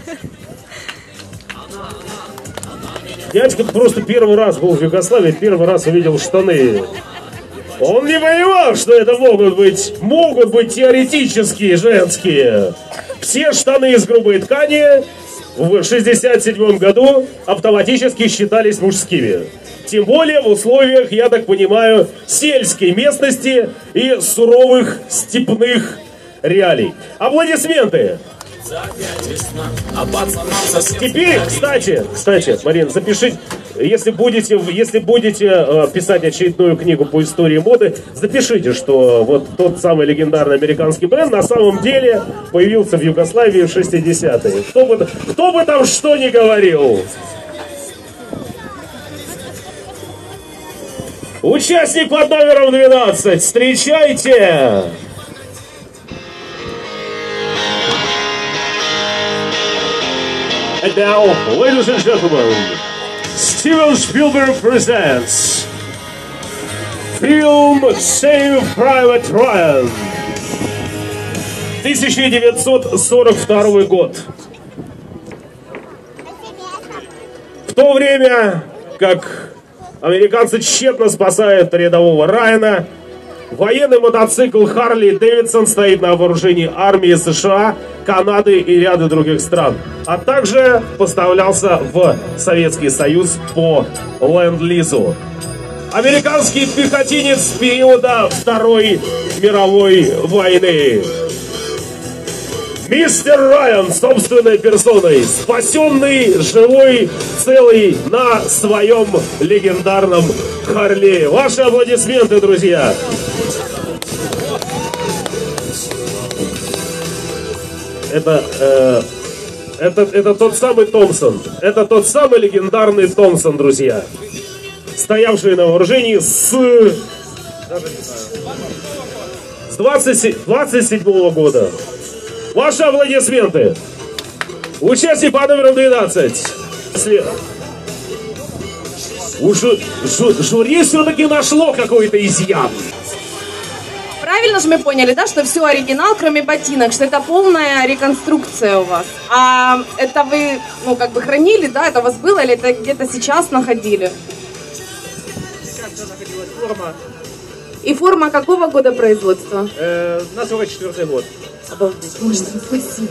Дядька просто первый раз был в Югославии, первый раз увидел штаны. Он не понимал, что это могут быть, могут быть теоретические женские. Все штаны из грубой ткани в шестьдесят седьмом году автоматически считались мужскими. Тем более в условиях, я так понимаю, сельской местности и суровых степных реалий. Аплодисменты! Теперь, кстати, кстати, Марина, запишите, если будете, если будете э, писать очередную книгу по истории моды, запишите, что вот тот самый легендарный американский бренд на самом деле появился в Югославии в шестидесятые. Кто бы, кто бы там что ни говорил. Участник под номером двенадцать, встречайте! And now, ladies and gentlemen, Steven Spielberg presents film Save Private Ryan. тысяча девятьсот сорок второй год. В то время, как американцы тщетно спасают рядового Райана, военный мотоцикл Харли Дэвидсон стоит на вооружении армии США, Канады и ряда других стран, а также поставлялся в Советский Союз по ленд-лизу. Американский пехотинец периода Второй мировой войны. Мистер Райан собственной персоной, спасенный живой, целый на своем легендарном Харли. Ваши аплодисменты, друзья! Это, э, это, это тот самый Томпсон. Это тот самый легендарный Томпсон, друзья. Стоявший на вооружении с, с двадцать седьмого года. Ваши аплодисменты. Участник по номеру двенадцать. У жу, жу, жюри все-таки нашло какой-то изъян. Правильно же мы поняли, да, что все оригинал, кроме ботинок, что это полная реконструкция у вас. А это вы, ну, как бы хранили, да, это у вас было, или это где-то сейчас находили? Когда находилась форма. И форма какого года производства? Э, на сорок четвёртый год. Обалдеть, можно, спасибо.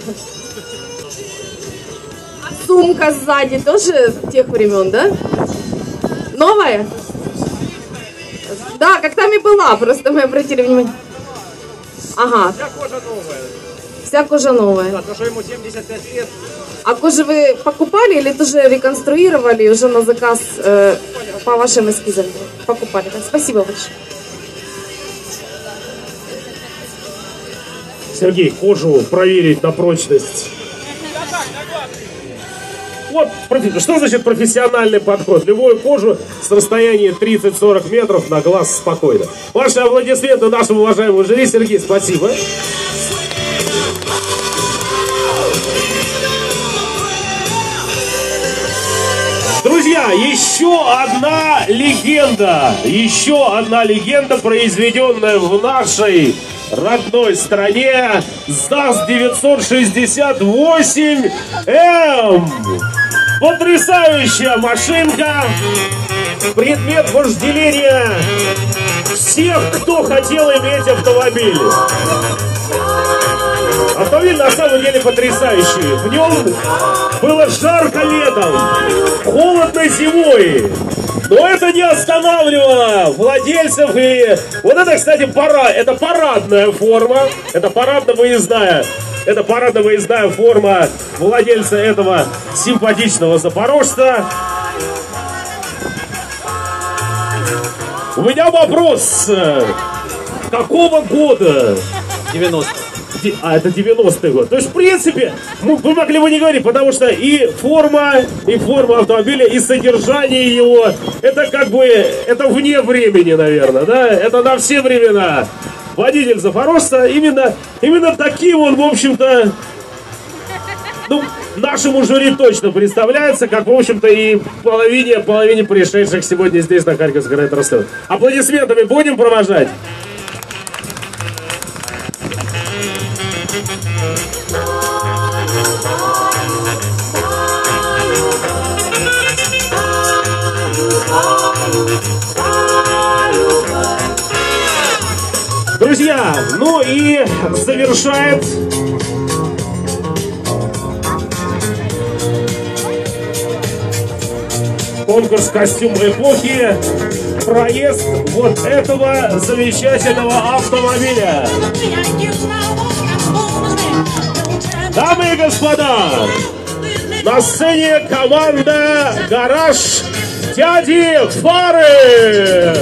А сумка сзади тоже тех времен, да? Новая? Да, как там и была, просто мы обратили внимание. Ага. Вся кожа новая. Вся кожа новая. Да, то, что ему семьдесят пять лет. А кожу вы покупали или тоже реконструировали уже на заказ э, по вашим эскизам? Покупали. Так, спасибо большое. Сергей, кожу проверить на прочность. Вот, что значит профессиональный подход? Любую кожу с расстояния тридцать-сорок метров на глаз спокойно. Ваши аплодисменты нашему уважаемому жюри. Сергей, спасибо. Друзья, еще одна легенда. Еще одна легенда, произведенная в нашей родной стране. ЗАЗ девятьсот шестьдесят восемь эм. Потрясающая машинка. Предмет вожделения всех, кто хотел иметь автомобиль. Автомобиль на самом деле потрясающий. В нем было жарко летом, холодно зимой. Но это не останавливало владельцев. И вот это, кстати, пара... это парадная форма. Это парадно-выездная. Это парадно-выездная форма владельца этого симпатичного запорожца. У меня вопрос. Какого года? девяностый. А, это девяностый год. То есть, в принципе, ну, вы могли бы не говорить, потому что и форма, и форма автомобиля, и содержание его, это как бы, это вне времени, наверное, да? Это на все времена. Водитель запорожца, именно, именно таким он, в общем-то, ну, нашему жюри точно представляется, как, в общем-то, и половине, половине пришедших сегодня здесь на Харьковской ретро-сцене. Аплодисментами будем провожать? Друзья, ну и завершает конкурс «Костюм эпохи» проезд вот этого замечательного автомобиля. Дамы и господа, на сцене команда «Гараж» дяди Фары.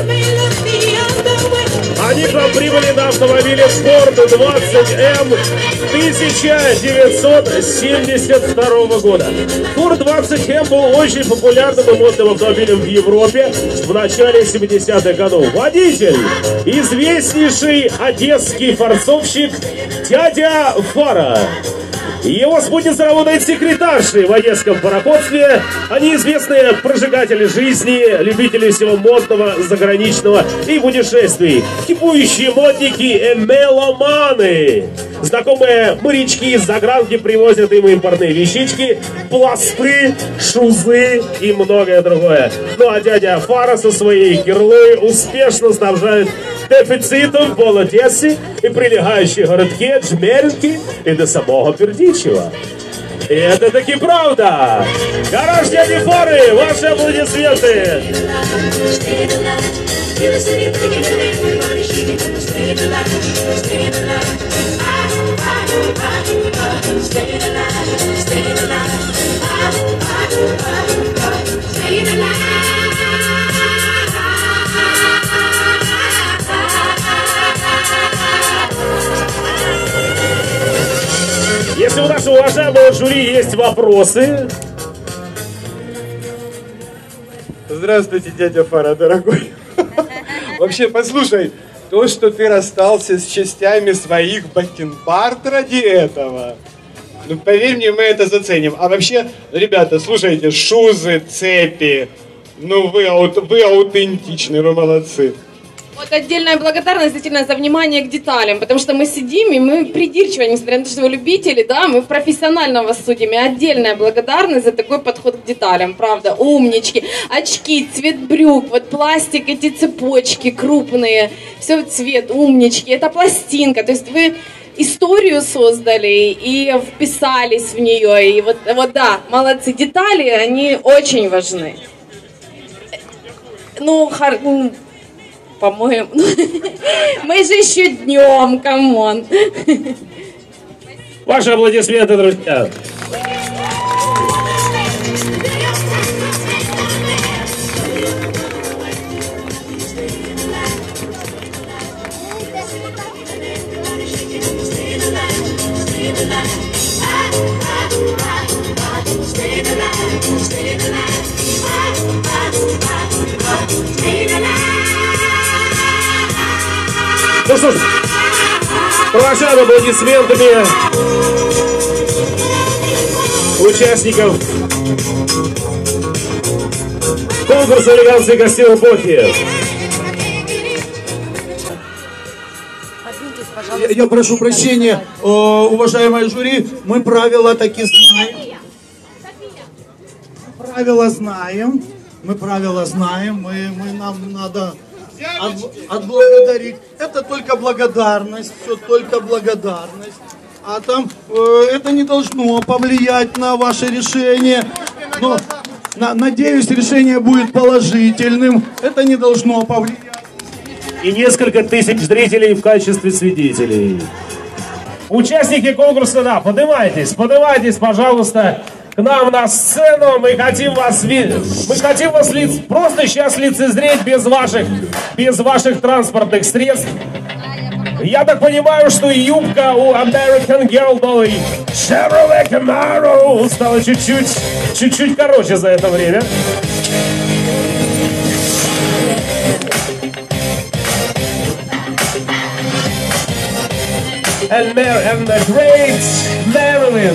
Они к нам прибыли на автомобиле Ford двадцать эм тысяча девятьсот семьдесят второго года. Ford двадцать эм был очень популярным и модным автомобилем в Европе в начале семидесятых годов. Водитель — известнейший одесский форцовщик дядя Фара. Его спутница работает секретаршей в одесском пароходстве. Они известные прожигатели жизни, любители всего модного, заграничного и путешествий. Кипующие модники и меломаны. Знакомые морячки из загранки привозят им импортные вещички, пласты, шузы и многое другое. Ну а дядя Фара со своей кирлой успешно снабжает дефицитом пол Одессы и прилегающие городки Жмеринки и до самого Бердичева. И это таки правда. Гараж дяди Фары, ваши аплодисменты. Если у нашего уважаемого жюри есть вопросы... Здравствуйте, дядя Фара, дорогой. Вообще, послушай, то, что ты расстался с частями своих бакенбард ради этого, ну, поверь мне, мы это заценим. А вообще, ребята, слушайте, шузы, цепи, ну, вы, аут, вы аутентичны, вы молодцы. Вот отдельная благодарность действительно за внимание к деталям, потому что мы сидим и мы придирчиво, несмотря на то, что вы любители, да, мы профессионально вас судим, и отдельная благодарность за такой подход к деталям, правда, умнички, очки, цвет брюк, вот пластик, эти цепочки крупные, все цвет, умнички, это пластинка, то есть вы историю создали и вписались в нее, и вот, вот да, молодцы, детали, они очень важны. Ну, хар... по-моему, мы же еще днем, камон. Ваши аплодисменты, друзья. Ну что ж, провожаем аплодисментами участников конкурса «Элегантный костюм эпохи». Я, я прошу прощения, э, уважаемое жюри, мы правила таки знаем. Правила знаем, мы правила знаем, мы, мы нам надо от, отблагодарить. Это только благодарность, все только благодарность. А там э, это не должно повлиять на ваше решение. Но, на, надеюсь, решение будет положительным. Это не должно повлиять. И несколько тысяч зрителей в качестве свидетелей. Участники конкурса, да, поднимайтесь, поднимайтесь, пожалуйста, к нам на сцену. Мы хотим вас видеть, мы хотим вас лиц, просто сейчас лицезреть без ваших, без ваших транспортных средств. Я так понимаю, что юбка у American Girl новой Chevrolet Camaro стала чуть-чуть, чуть-чуть короче за это время. And, Mar and the great Marilyn.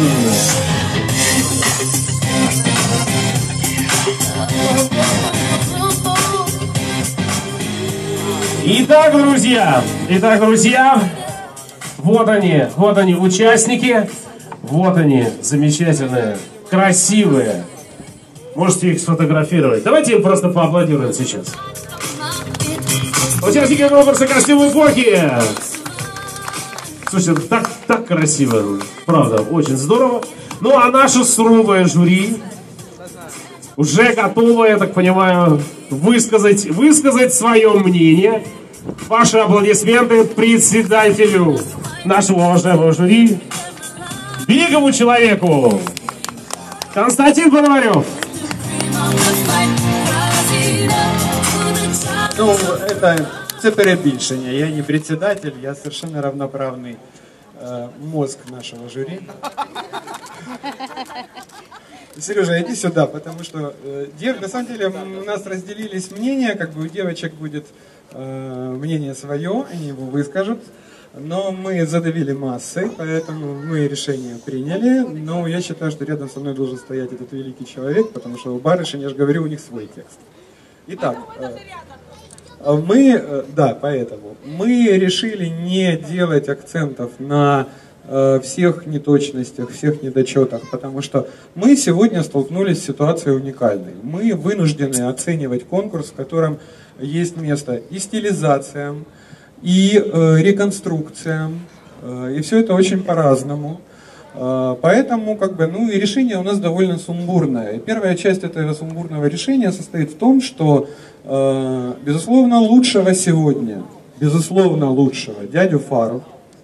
Итак, друзья, итак, друзья, вот они, вот они участники, вот они, замечательные, красивые. Можете их сфотографировать. Давайте им просто поаплодируем сейчас. Участники конкурса «Костюм эпохи». Слушайте, так, так красиво, правда, очень здорово. Ну, а наше суровое жюри уже готово, я так понимаю, высказать, высказать свое мнение. Ваши аплодисменты председателю нашего уважаемого жюри, великому человеку Константин Пономарев. Ну, это... Це перебільшення. Я не председатель, я совершенно равноправный э, мозг нашего жюри. Сережа, иди сюда, потому что э, дев... на самом деле у нас разделились мнения, как бы у девочек будет э, мнение свое, они его выскажут, но мы задавили массы, поэтому мы решение приняли, но я считаю, что рядом со мной должен стоять этот великий человек, потому что у барышень, я же говорю, у них свой текст. Итак, э, Мы, да, поэтому мы решили не делать акцентов на э, всех неточностях, всех недочетах, потому что мы сегодня столкнулись с ситуацией уникальной. Мы вынуждены оценивать конкурс, в котором есть место и стилизациям, и э, реконструкциям, э, и все это очень по-разному. Э, поэтому, как бы, ну, и решение у нас довольно сумбурное. И первая часть этого сумбурного решения состоит в том, что безусловно, лучшего сегодня, безусловно, лучшего, дядю Фару.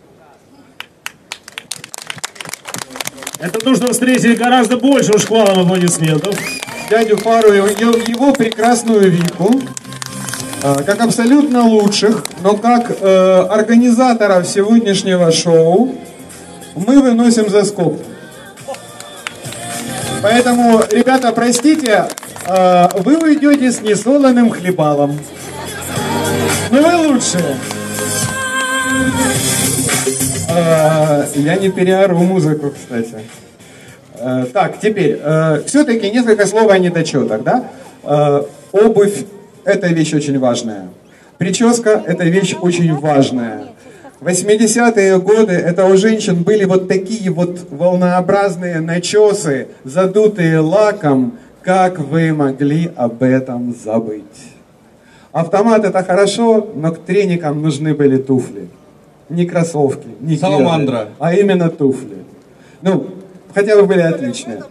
Это нужно встретить гораздо больше шквалом аплодисментов. Дядю Фару и его прекрасную Вику, как абсолютно лучших, но как э, организаторов сегодняшнего шоу мы выносим за скобку. Поэтому, ребята, простите, вы уйдете с несолоным хлебалом. Но вы лучшие. Я не переору музыку, кстати. Так, теперь, все-таки несколько слов о недочетах, да? Обувь – это вещь очень важная. Прическа – это вещь очень важная. восьмидесятые годы это у женщин были вот такие вот волнообразные начесы, задутые лаком. Как вы могли об этом забыть? Автомат это хорошо, но к треникам нужны были туфли. Не кроссовки, не Саламандра. кеды, а именно туфли. Ну, хотя бы были отличные.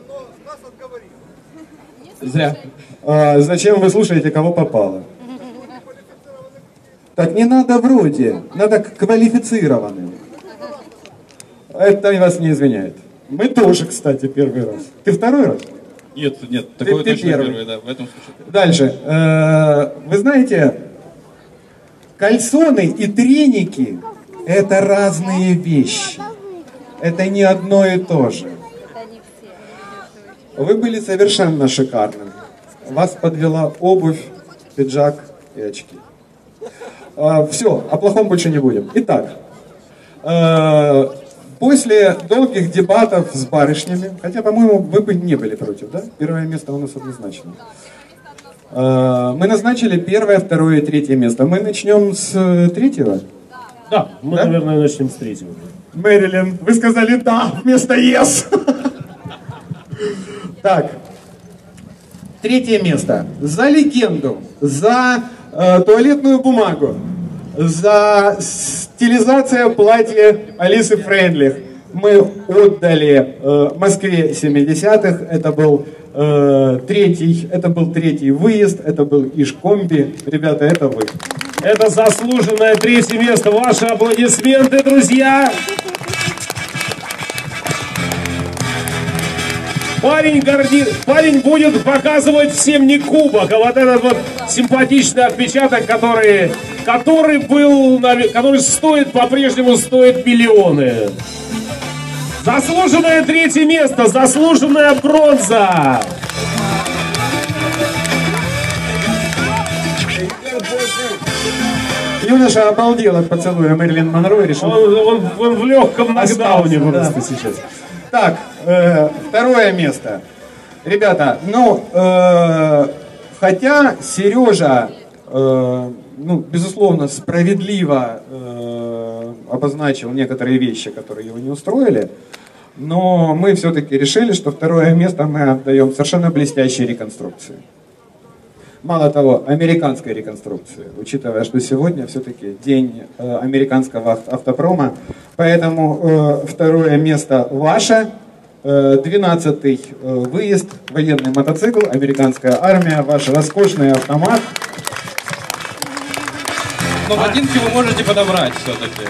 Зря. А, зачем вы слушаете, кого попало? Так не надо вроде, надо квалифицированным. Это вас не извиняет. Мы тоже, кстати, первый раз. Ты второй раз? Нет, нет, такое ты точно первый. первый, да, в этом случае. первый. Дальше. Э, Вы знаете, кальсоны и треники – это разные вещи. Это не одно и то же. Вы были совершенно шикарным. Вас подвела обувь, пиджак и очки. Все, о плохом больше не будем. Итак, э, после долгих дебатов с барышнями, хотя, по-моему, вы бы не были против, да? Первое место у нас однозначно. Э, мы назначили первое, второе и третье место. Мы начнем с э, третьего? Да, мы, Да? наверное, начнем с третьего. Мэрилин, вы сказали «да» вместо «yes». Так, третье место. За легенду, за э, туалетную бумагу, за стилизацию платья Алисы Фрейндлих мы отдали э, Москве семидесятых. Это был э, третий, это был третий выезд, это был Ишкомби. Ребята, это вы. Это заслуженное третье место. Ваши аплодисменты, друзья. Парень гордит, парень будет показывать всем не кубок, а вот этот вот симпатичный отпечаток, который, который был, который стоит, по-прежнему стоит миллионы. Заслуженное третье место, заслуженная бронза. Юноша обалдел от поцелуя Мэрилин Монро и решил... Он, он, он в легком нокдауне просто да. сейчас. Так, э, второе место. Ребята, ну, э, хотя Сережа, э, ну, безусловно, справедливо э, обозначил некоторые вещи, которые его не устроили, но мы все-таки решили, что второе место мы отдаем совершенно блестящей реконструкции. Мало того, американской реконструкции, учитывая, что сегодня все-таки день э, американского автопрома. Поэтому э, второе место ваше, э, двенадцатый э, выезд, военный мотоцикл, американская армия, ваш роскошный автомат. Но ботинки вы можете подобрать все-таки.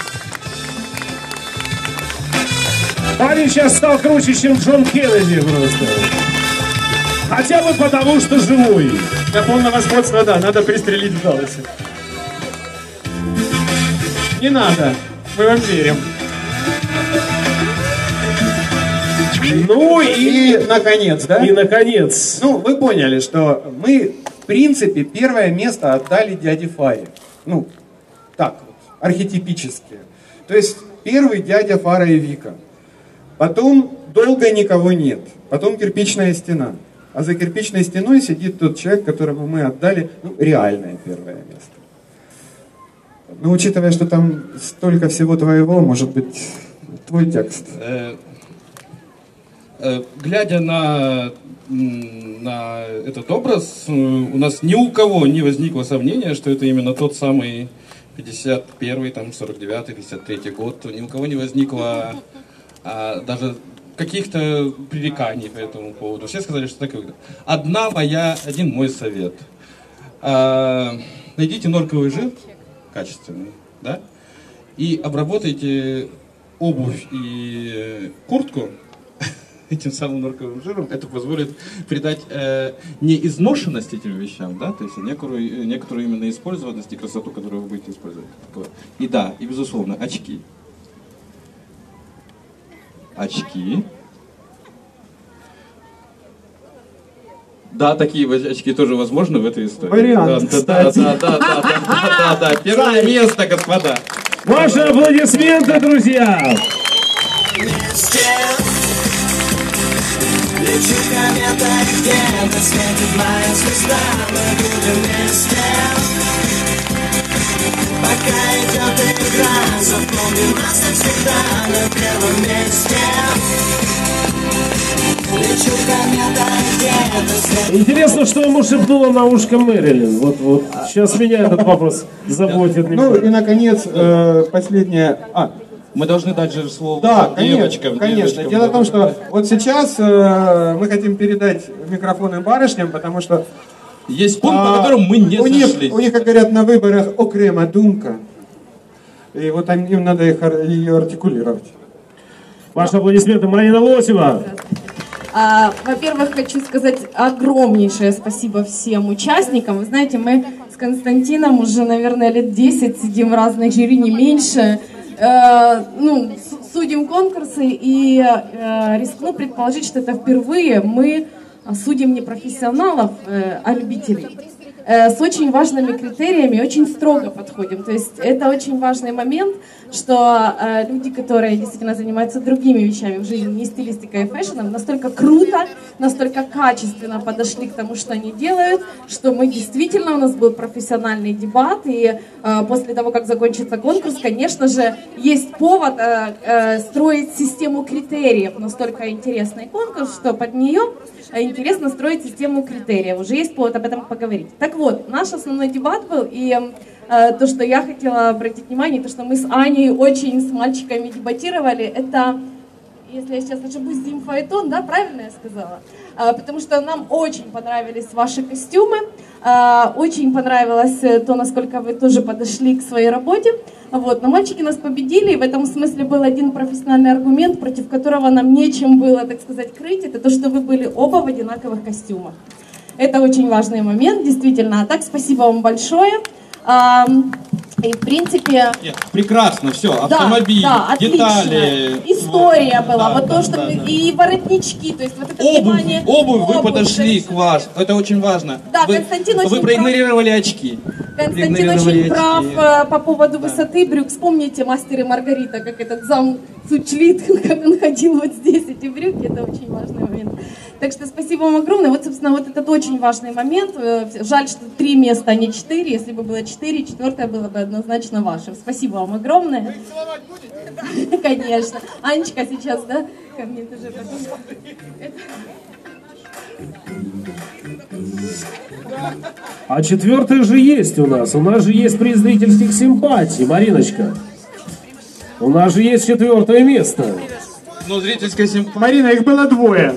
Парень сейчас стал круче, чем Джон Кеннеди просто. Хотя бы потому, что живой. Для полного сходства, да, надо пристрелить в Далласе. Не надо, мы вам верим. Ну и, и наконец, да? И наконец. Ну, вы поняли, что мы, в принципе, первое место отдали дяде Фаре. Ну, так вот, архетипически. То есть, первый дядя Фара и Вика. Потом долго никого нет. Потом кирпичная стена. А за кирпичной стеной сидит тот человек, которому мы отдали, ну, реальное первое место. Но учитывая, что там столько всего твоего, может быть, твой текст. Э, э, глядя на, на этот образ, у нас ни у кого не возникло сомнения, что это именно тот самый пятьдесят первый, там, сорок девятый, пятьдесят третий год. Ни у кого не возникло а, даже каких-то пререканий по этому поводу. Все сказали, что так и выглядит. Одна моя, один мой совет. А, найдите норковый жир качественный, да, и обработайте обувь и куртку этим самым норковым жиром. Это позволит придать э, не изношенность этим вещам, да, то есть некоторую, некоторую именно использованность и красоту, которую вы будете использовать. И да, и безусловно, очки. Очки. Да, такие очки тоже возможны в этой истории. Вариант, да, да, да, да, да, да, да, да, да, первое место, господа. Ваши аплодисменты, друзья! Лечу комета, где-то светит моя звезда, мы будем вместе. Пока идет игра, запомни нас навсегда на первом месте. Лечу комета где-то. Интересно, что ему шепнула на ушко Мэрилин. Вот, вот. Сейчас меня этот вопрос заботит. Ну и, наконец, э, последнее... А, мы должны дать же слово да, девочкам. Конечно, конечно. Дело в том, что вот сейчас э, мы хотим передать микрофоны барышням, потому что... Есть пункт, а, по которому мы не у сошлись. них, у них, как говорят на выборах, окрема думка. И вот им надо их, ее артикулировать. Ваши аплодисменты, Марина Лосева. А, во-первых, хочу сказать огромнейшее спасибо всем участникам. Вы знаете, мы с Константином уже, наверное, лет десять сидим в разных жюри, не меньше. Э, ну, судим конкурсы, и э, рискну предположить, что это впервые мы судим не профессионалов, э, а любителей. Э, с очень важными критериями, очень строго подходим. То есть это очень важный момент, что э, люди, которые действительно занимаются другими вещами в жизни, не стилистикой и фэшном, настолько круто, настолько качественно подошли к тому, что они делают, что мы действительно, у нас был профессиональный дебат, и э, после того, как закончится конкурс, конечно же, есть повод э, э, строить систему критериев. Настолько интересный конкурс, что под нее интересно строить систему критериев. Уже есть повод об этом поговорить. Так вот, наш основной дебат был, и э, то, что я хотела обратить внимание, то, что мы с Аней очень с мальчиками дебатировали, это, если я сейчас ошибусь, Зимфаэтон, да, правильно я сказала? Э, потому что нам очень понравились ваши костюмы, э, очень понравилось то, насколько вы тоже подошли к своей работе. Вот. Но мальчики нас победили, и в этом смысле был один профессиональный аргумент, против которого нам нечем было, так сказать, крыть, это то, что вы были оба в одинаковых костюмах. Это очень важный момент, действительно. А так, спасибо вам большое. И, в принципе... Нет, прекрасно, все, автомобиль, да, да, детали. История вот, была, да, вот да, то, что да, мы... да. И воротнички, то есть вот это обувь, внимание... Обувь, вы обувь, подошли совершенно. к вас, это очень важно. Да, вы, Константин очень Вы проигнорировали прав. очки. Константин очень прав э, по поводу высоты брюк. Вспомните «Мастер и Маргарита», как этот зам Сучлит, как он ходил вот здесь, эти брюки, это очень важный момент. Так что спасибо вам огромное. Вот, собственно, вот этот очень важный момент. Жаль, что три места, а не четыре. Если бы было четыре, четвертое было бы однозначно вашим. Спасибо вам огромное. Вы целовать будете? Конечно. Анечка сейчас, да, ко мне тоже потом. А четвертое же есть у нас. У нас же есть приз зрительских симпатий, Мариночка. У нас же есть четвертое место. Ну, зрительская симпатия. Марина, их было двое.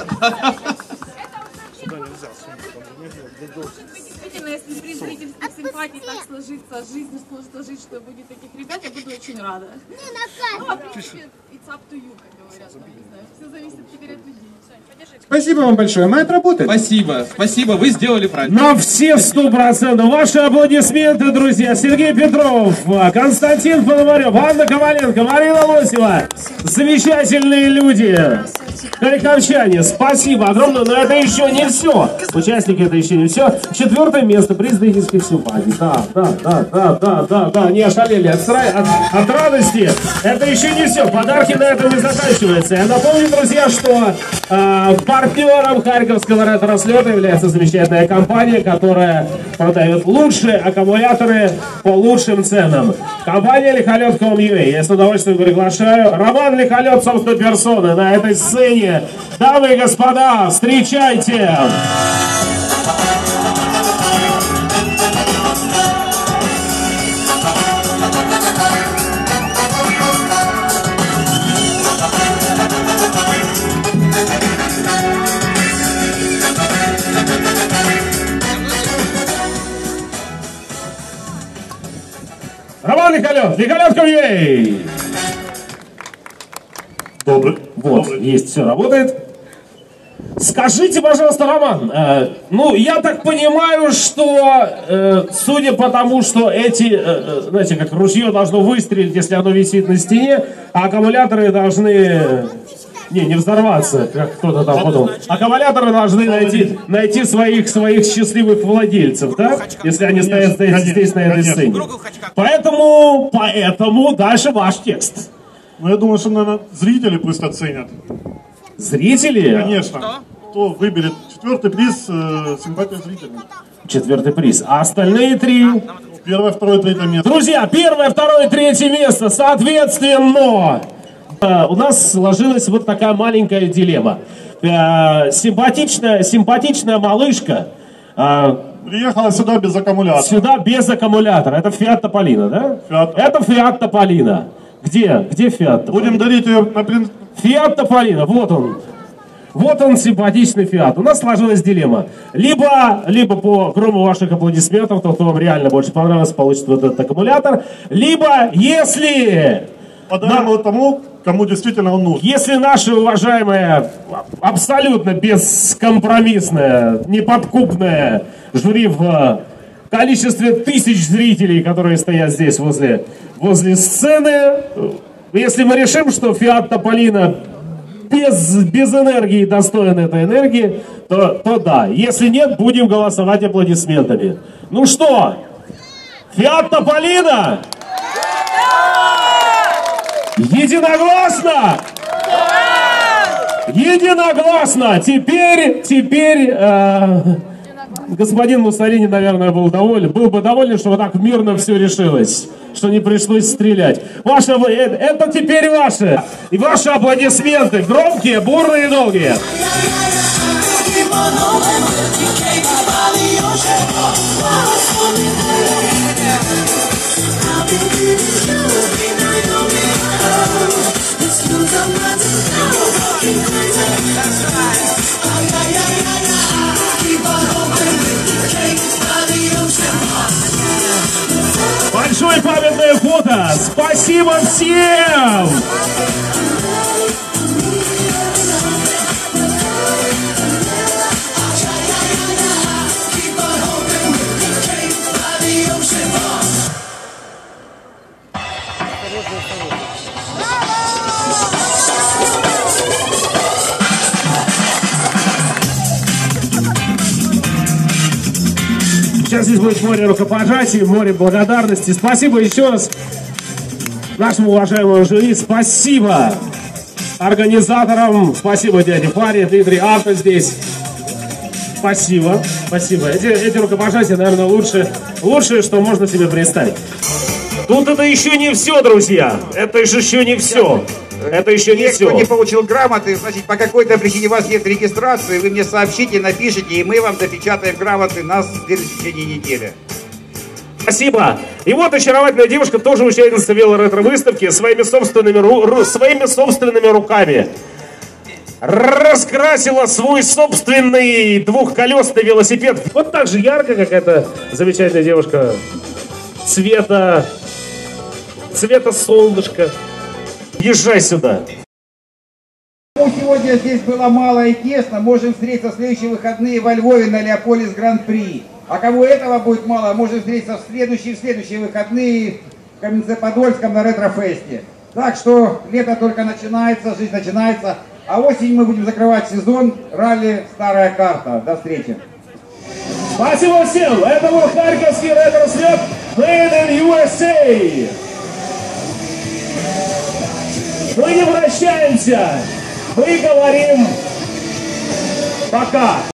Действительно, если при зрительских симпатий так сложится, жизнь сложится, что будет таких ребят, я буду очень рада. Ну, а в принципе, it's up to you, как говорят, ну, не знаю. Все зависит теперь от людей. Спасибо вам большое, мы отработали. Спасибо, спасибо, вы сделали правильно. На все сто процентов. Ваши аплодисменты, друзья. Сергей Петров, Константин Пономарев, Анна Коваленко, Марина Лосева. Замечательные люди. Харьковчане, спасибо огромное, но это еще не все. Участники, это еще не все. Четвертое место, приз зрительских симпатий. Да, да, да, да, да, да, да, не ошалели от, от, от радости. Это еще не все. Подарки на этом не заканчиваются. Я напомню, друзья, что э, партнером Харьковского ретро-слета является замечательная компания, которая продает лучшие аккумуляторы по лучшим ценам. Компания Лихолет точка ком точка ю а. Я с удовольствием приглашаю Роман Лихолет собственной персоны на этой сцене. Дамы и господа, встречайте! Роман Лихолет, Лихолет точка ком точка ю а. Добрый. Вот, Добрый. Есть, все работает. Скажите, пожалуйста, Роман, э, ну, я так понимаю, что, э, судя по тому, что эти, э, знаете, как ружье должно выстрелить, если оно висит на стене, а аккумуляторы должны... Не, не взорваться, как кто-то там подумал. Аккумуляторы должны найти, найти своих, своих счастливых владельцев, да? Если они стоят здесь, здесь на этой сцене. Поэтому, поэтому дальше ваш текст. Ну, я думаю, что, наверное, зрители пусть оценят. Зрители? Конечно. Кто выберет четвертый приз, э, симпатия зрителей. Четвертый приз. А остальные три? Первое, второе, третье место. Друзья, первое, второе, третье место, соответственно, э, у нас сложилась вот такая маленькая дилемма. Э, симпатичная, симпатичная малышка. Э, Приехала сюда без аккумулятора. Сюда без аккумулятора. Это Fiat Topolino, да? Fiat. Это Fiat Topolino. Где? Где Fiat Topolino? Будем дарить ее на принцип. Fiat Topolino, вот он. Вот он, симпатичный Fiat. У нас сложилась дилемма. Либо, либо по грому ваших аплодисментов, тот, кто вам реально больше понравился, получит вот этот аккумулятор. Либо, если... Подарим его тому, кому действительно он нужен. Если наше уважаемое, абсолютно бескомпромиссное, неподкупное жюри в количестве тысяч зрителей, которые стоят здесь возле, возле сцены, если мы решим, что Fiat Topolino без, без энергии достоин этой энергии, то, то да. Если нет, будем голосовать аплодисментами. Ну что, Fiat Topolino? Единогласно? Единогласно! Теперь, теперь э, господин Муссолини, наверное, был доволен. Был бы доволен, что вот так мирно все решилось, что не пришлось стрелять. Ваше, это, это теперь ваше. И ваши аплодисменты громкие, бурные и долгие. Большое памятное фото. Спасибо всем! Сейчас здесь будет море рукопожатий, море благодарности. Спасибо еще раз нашему уважаемому жюри. Спасибо организаторам. Спасибо дяде Фаре, Дмитрий Авто здесь. Спасибо, спасибо. Эти, эти рукопожатия, наверное, лучше, лучшее, что можно себе представить. Тут это еще не все, друзья. Это же еще не все. Это еще не все. Кто не получил грамоты, значит, по какой-то причине у вас нет регистрации, вы мне сообщите, напишите, и мы вам допечатаем грамоты на следующей недели. Спасибо. И вот очаровательная девушка, тоже участница велоретро-выставки, своими собственными, ру, ру, своими собственными руками раскрасила свой собственный двухколесный велосипед. Вот так же ярко, как эта замечательная девушка. Цвета, цвета солнышка. Езжай сюда. Сегодня здесь было мало и тесно. Можем встретиться в следующие выходные во Львове на Леополис Гран-при. А кому этого будет мало, можем встретиться в следующие, в следующие выходные в Каменце-Подольском на ретро-фесте. Так что лето только начинается, жизнь начинается. А осенью мы будем закрывать сезон ралли «Старая карта». До встречи. Спасибо всем. Это был Харьковский ретро-слет Made in ю эс эй. Мы не прощаемся. Мы говорим пока.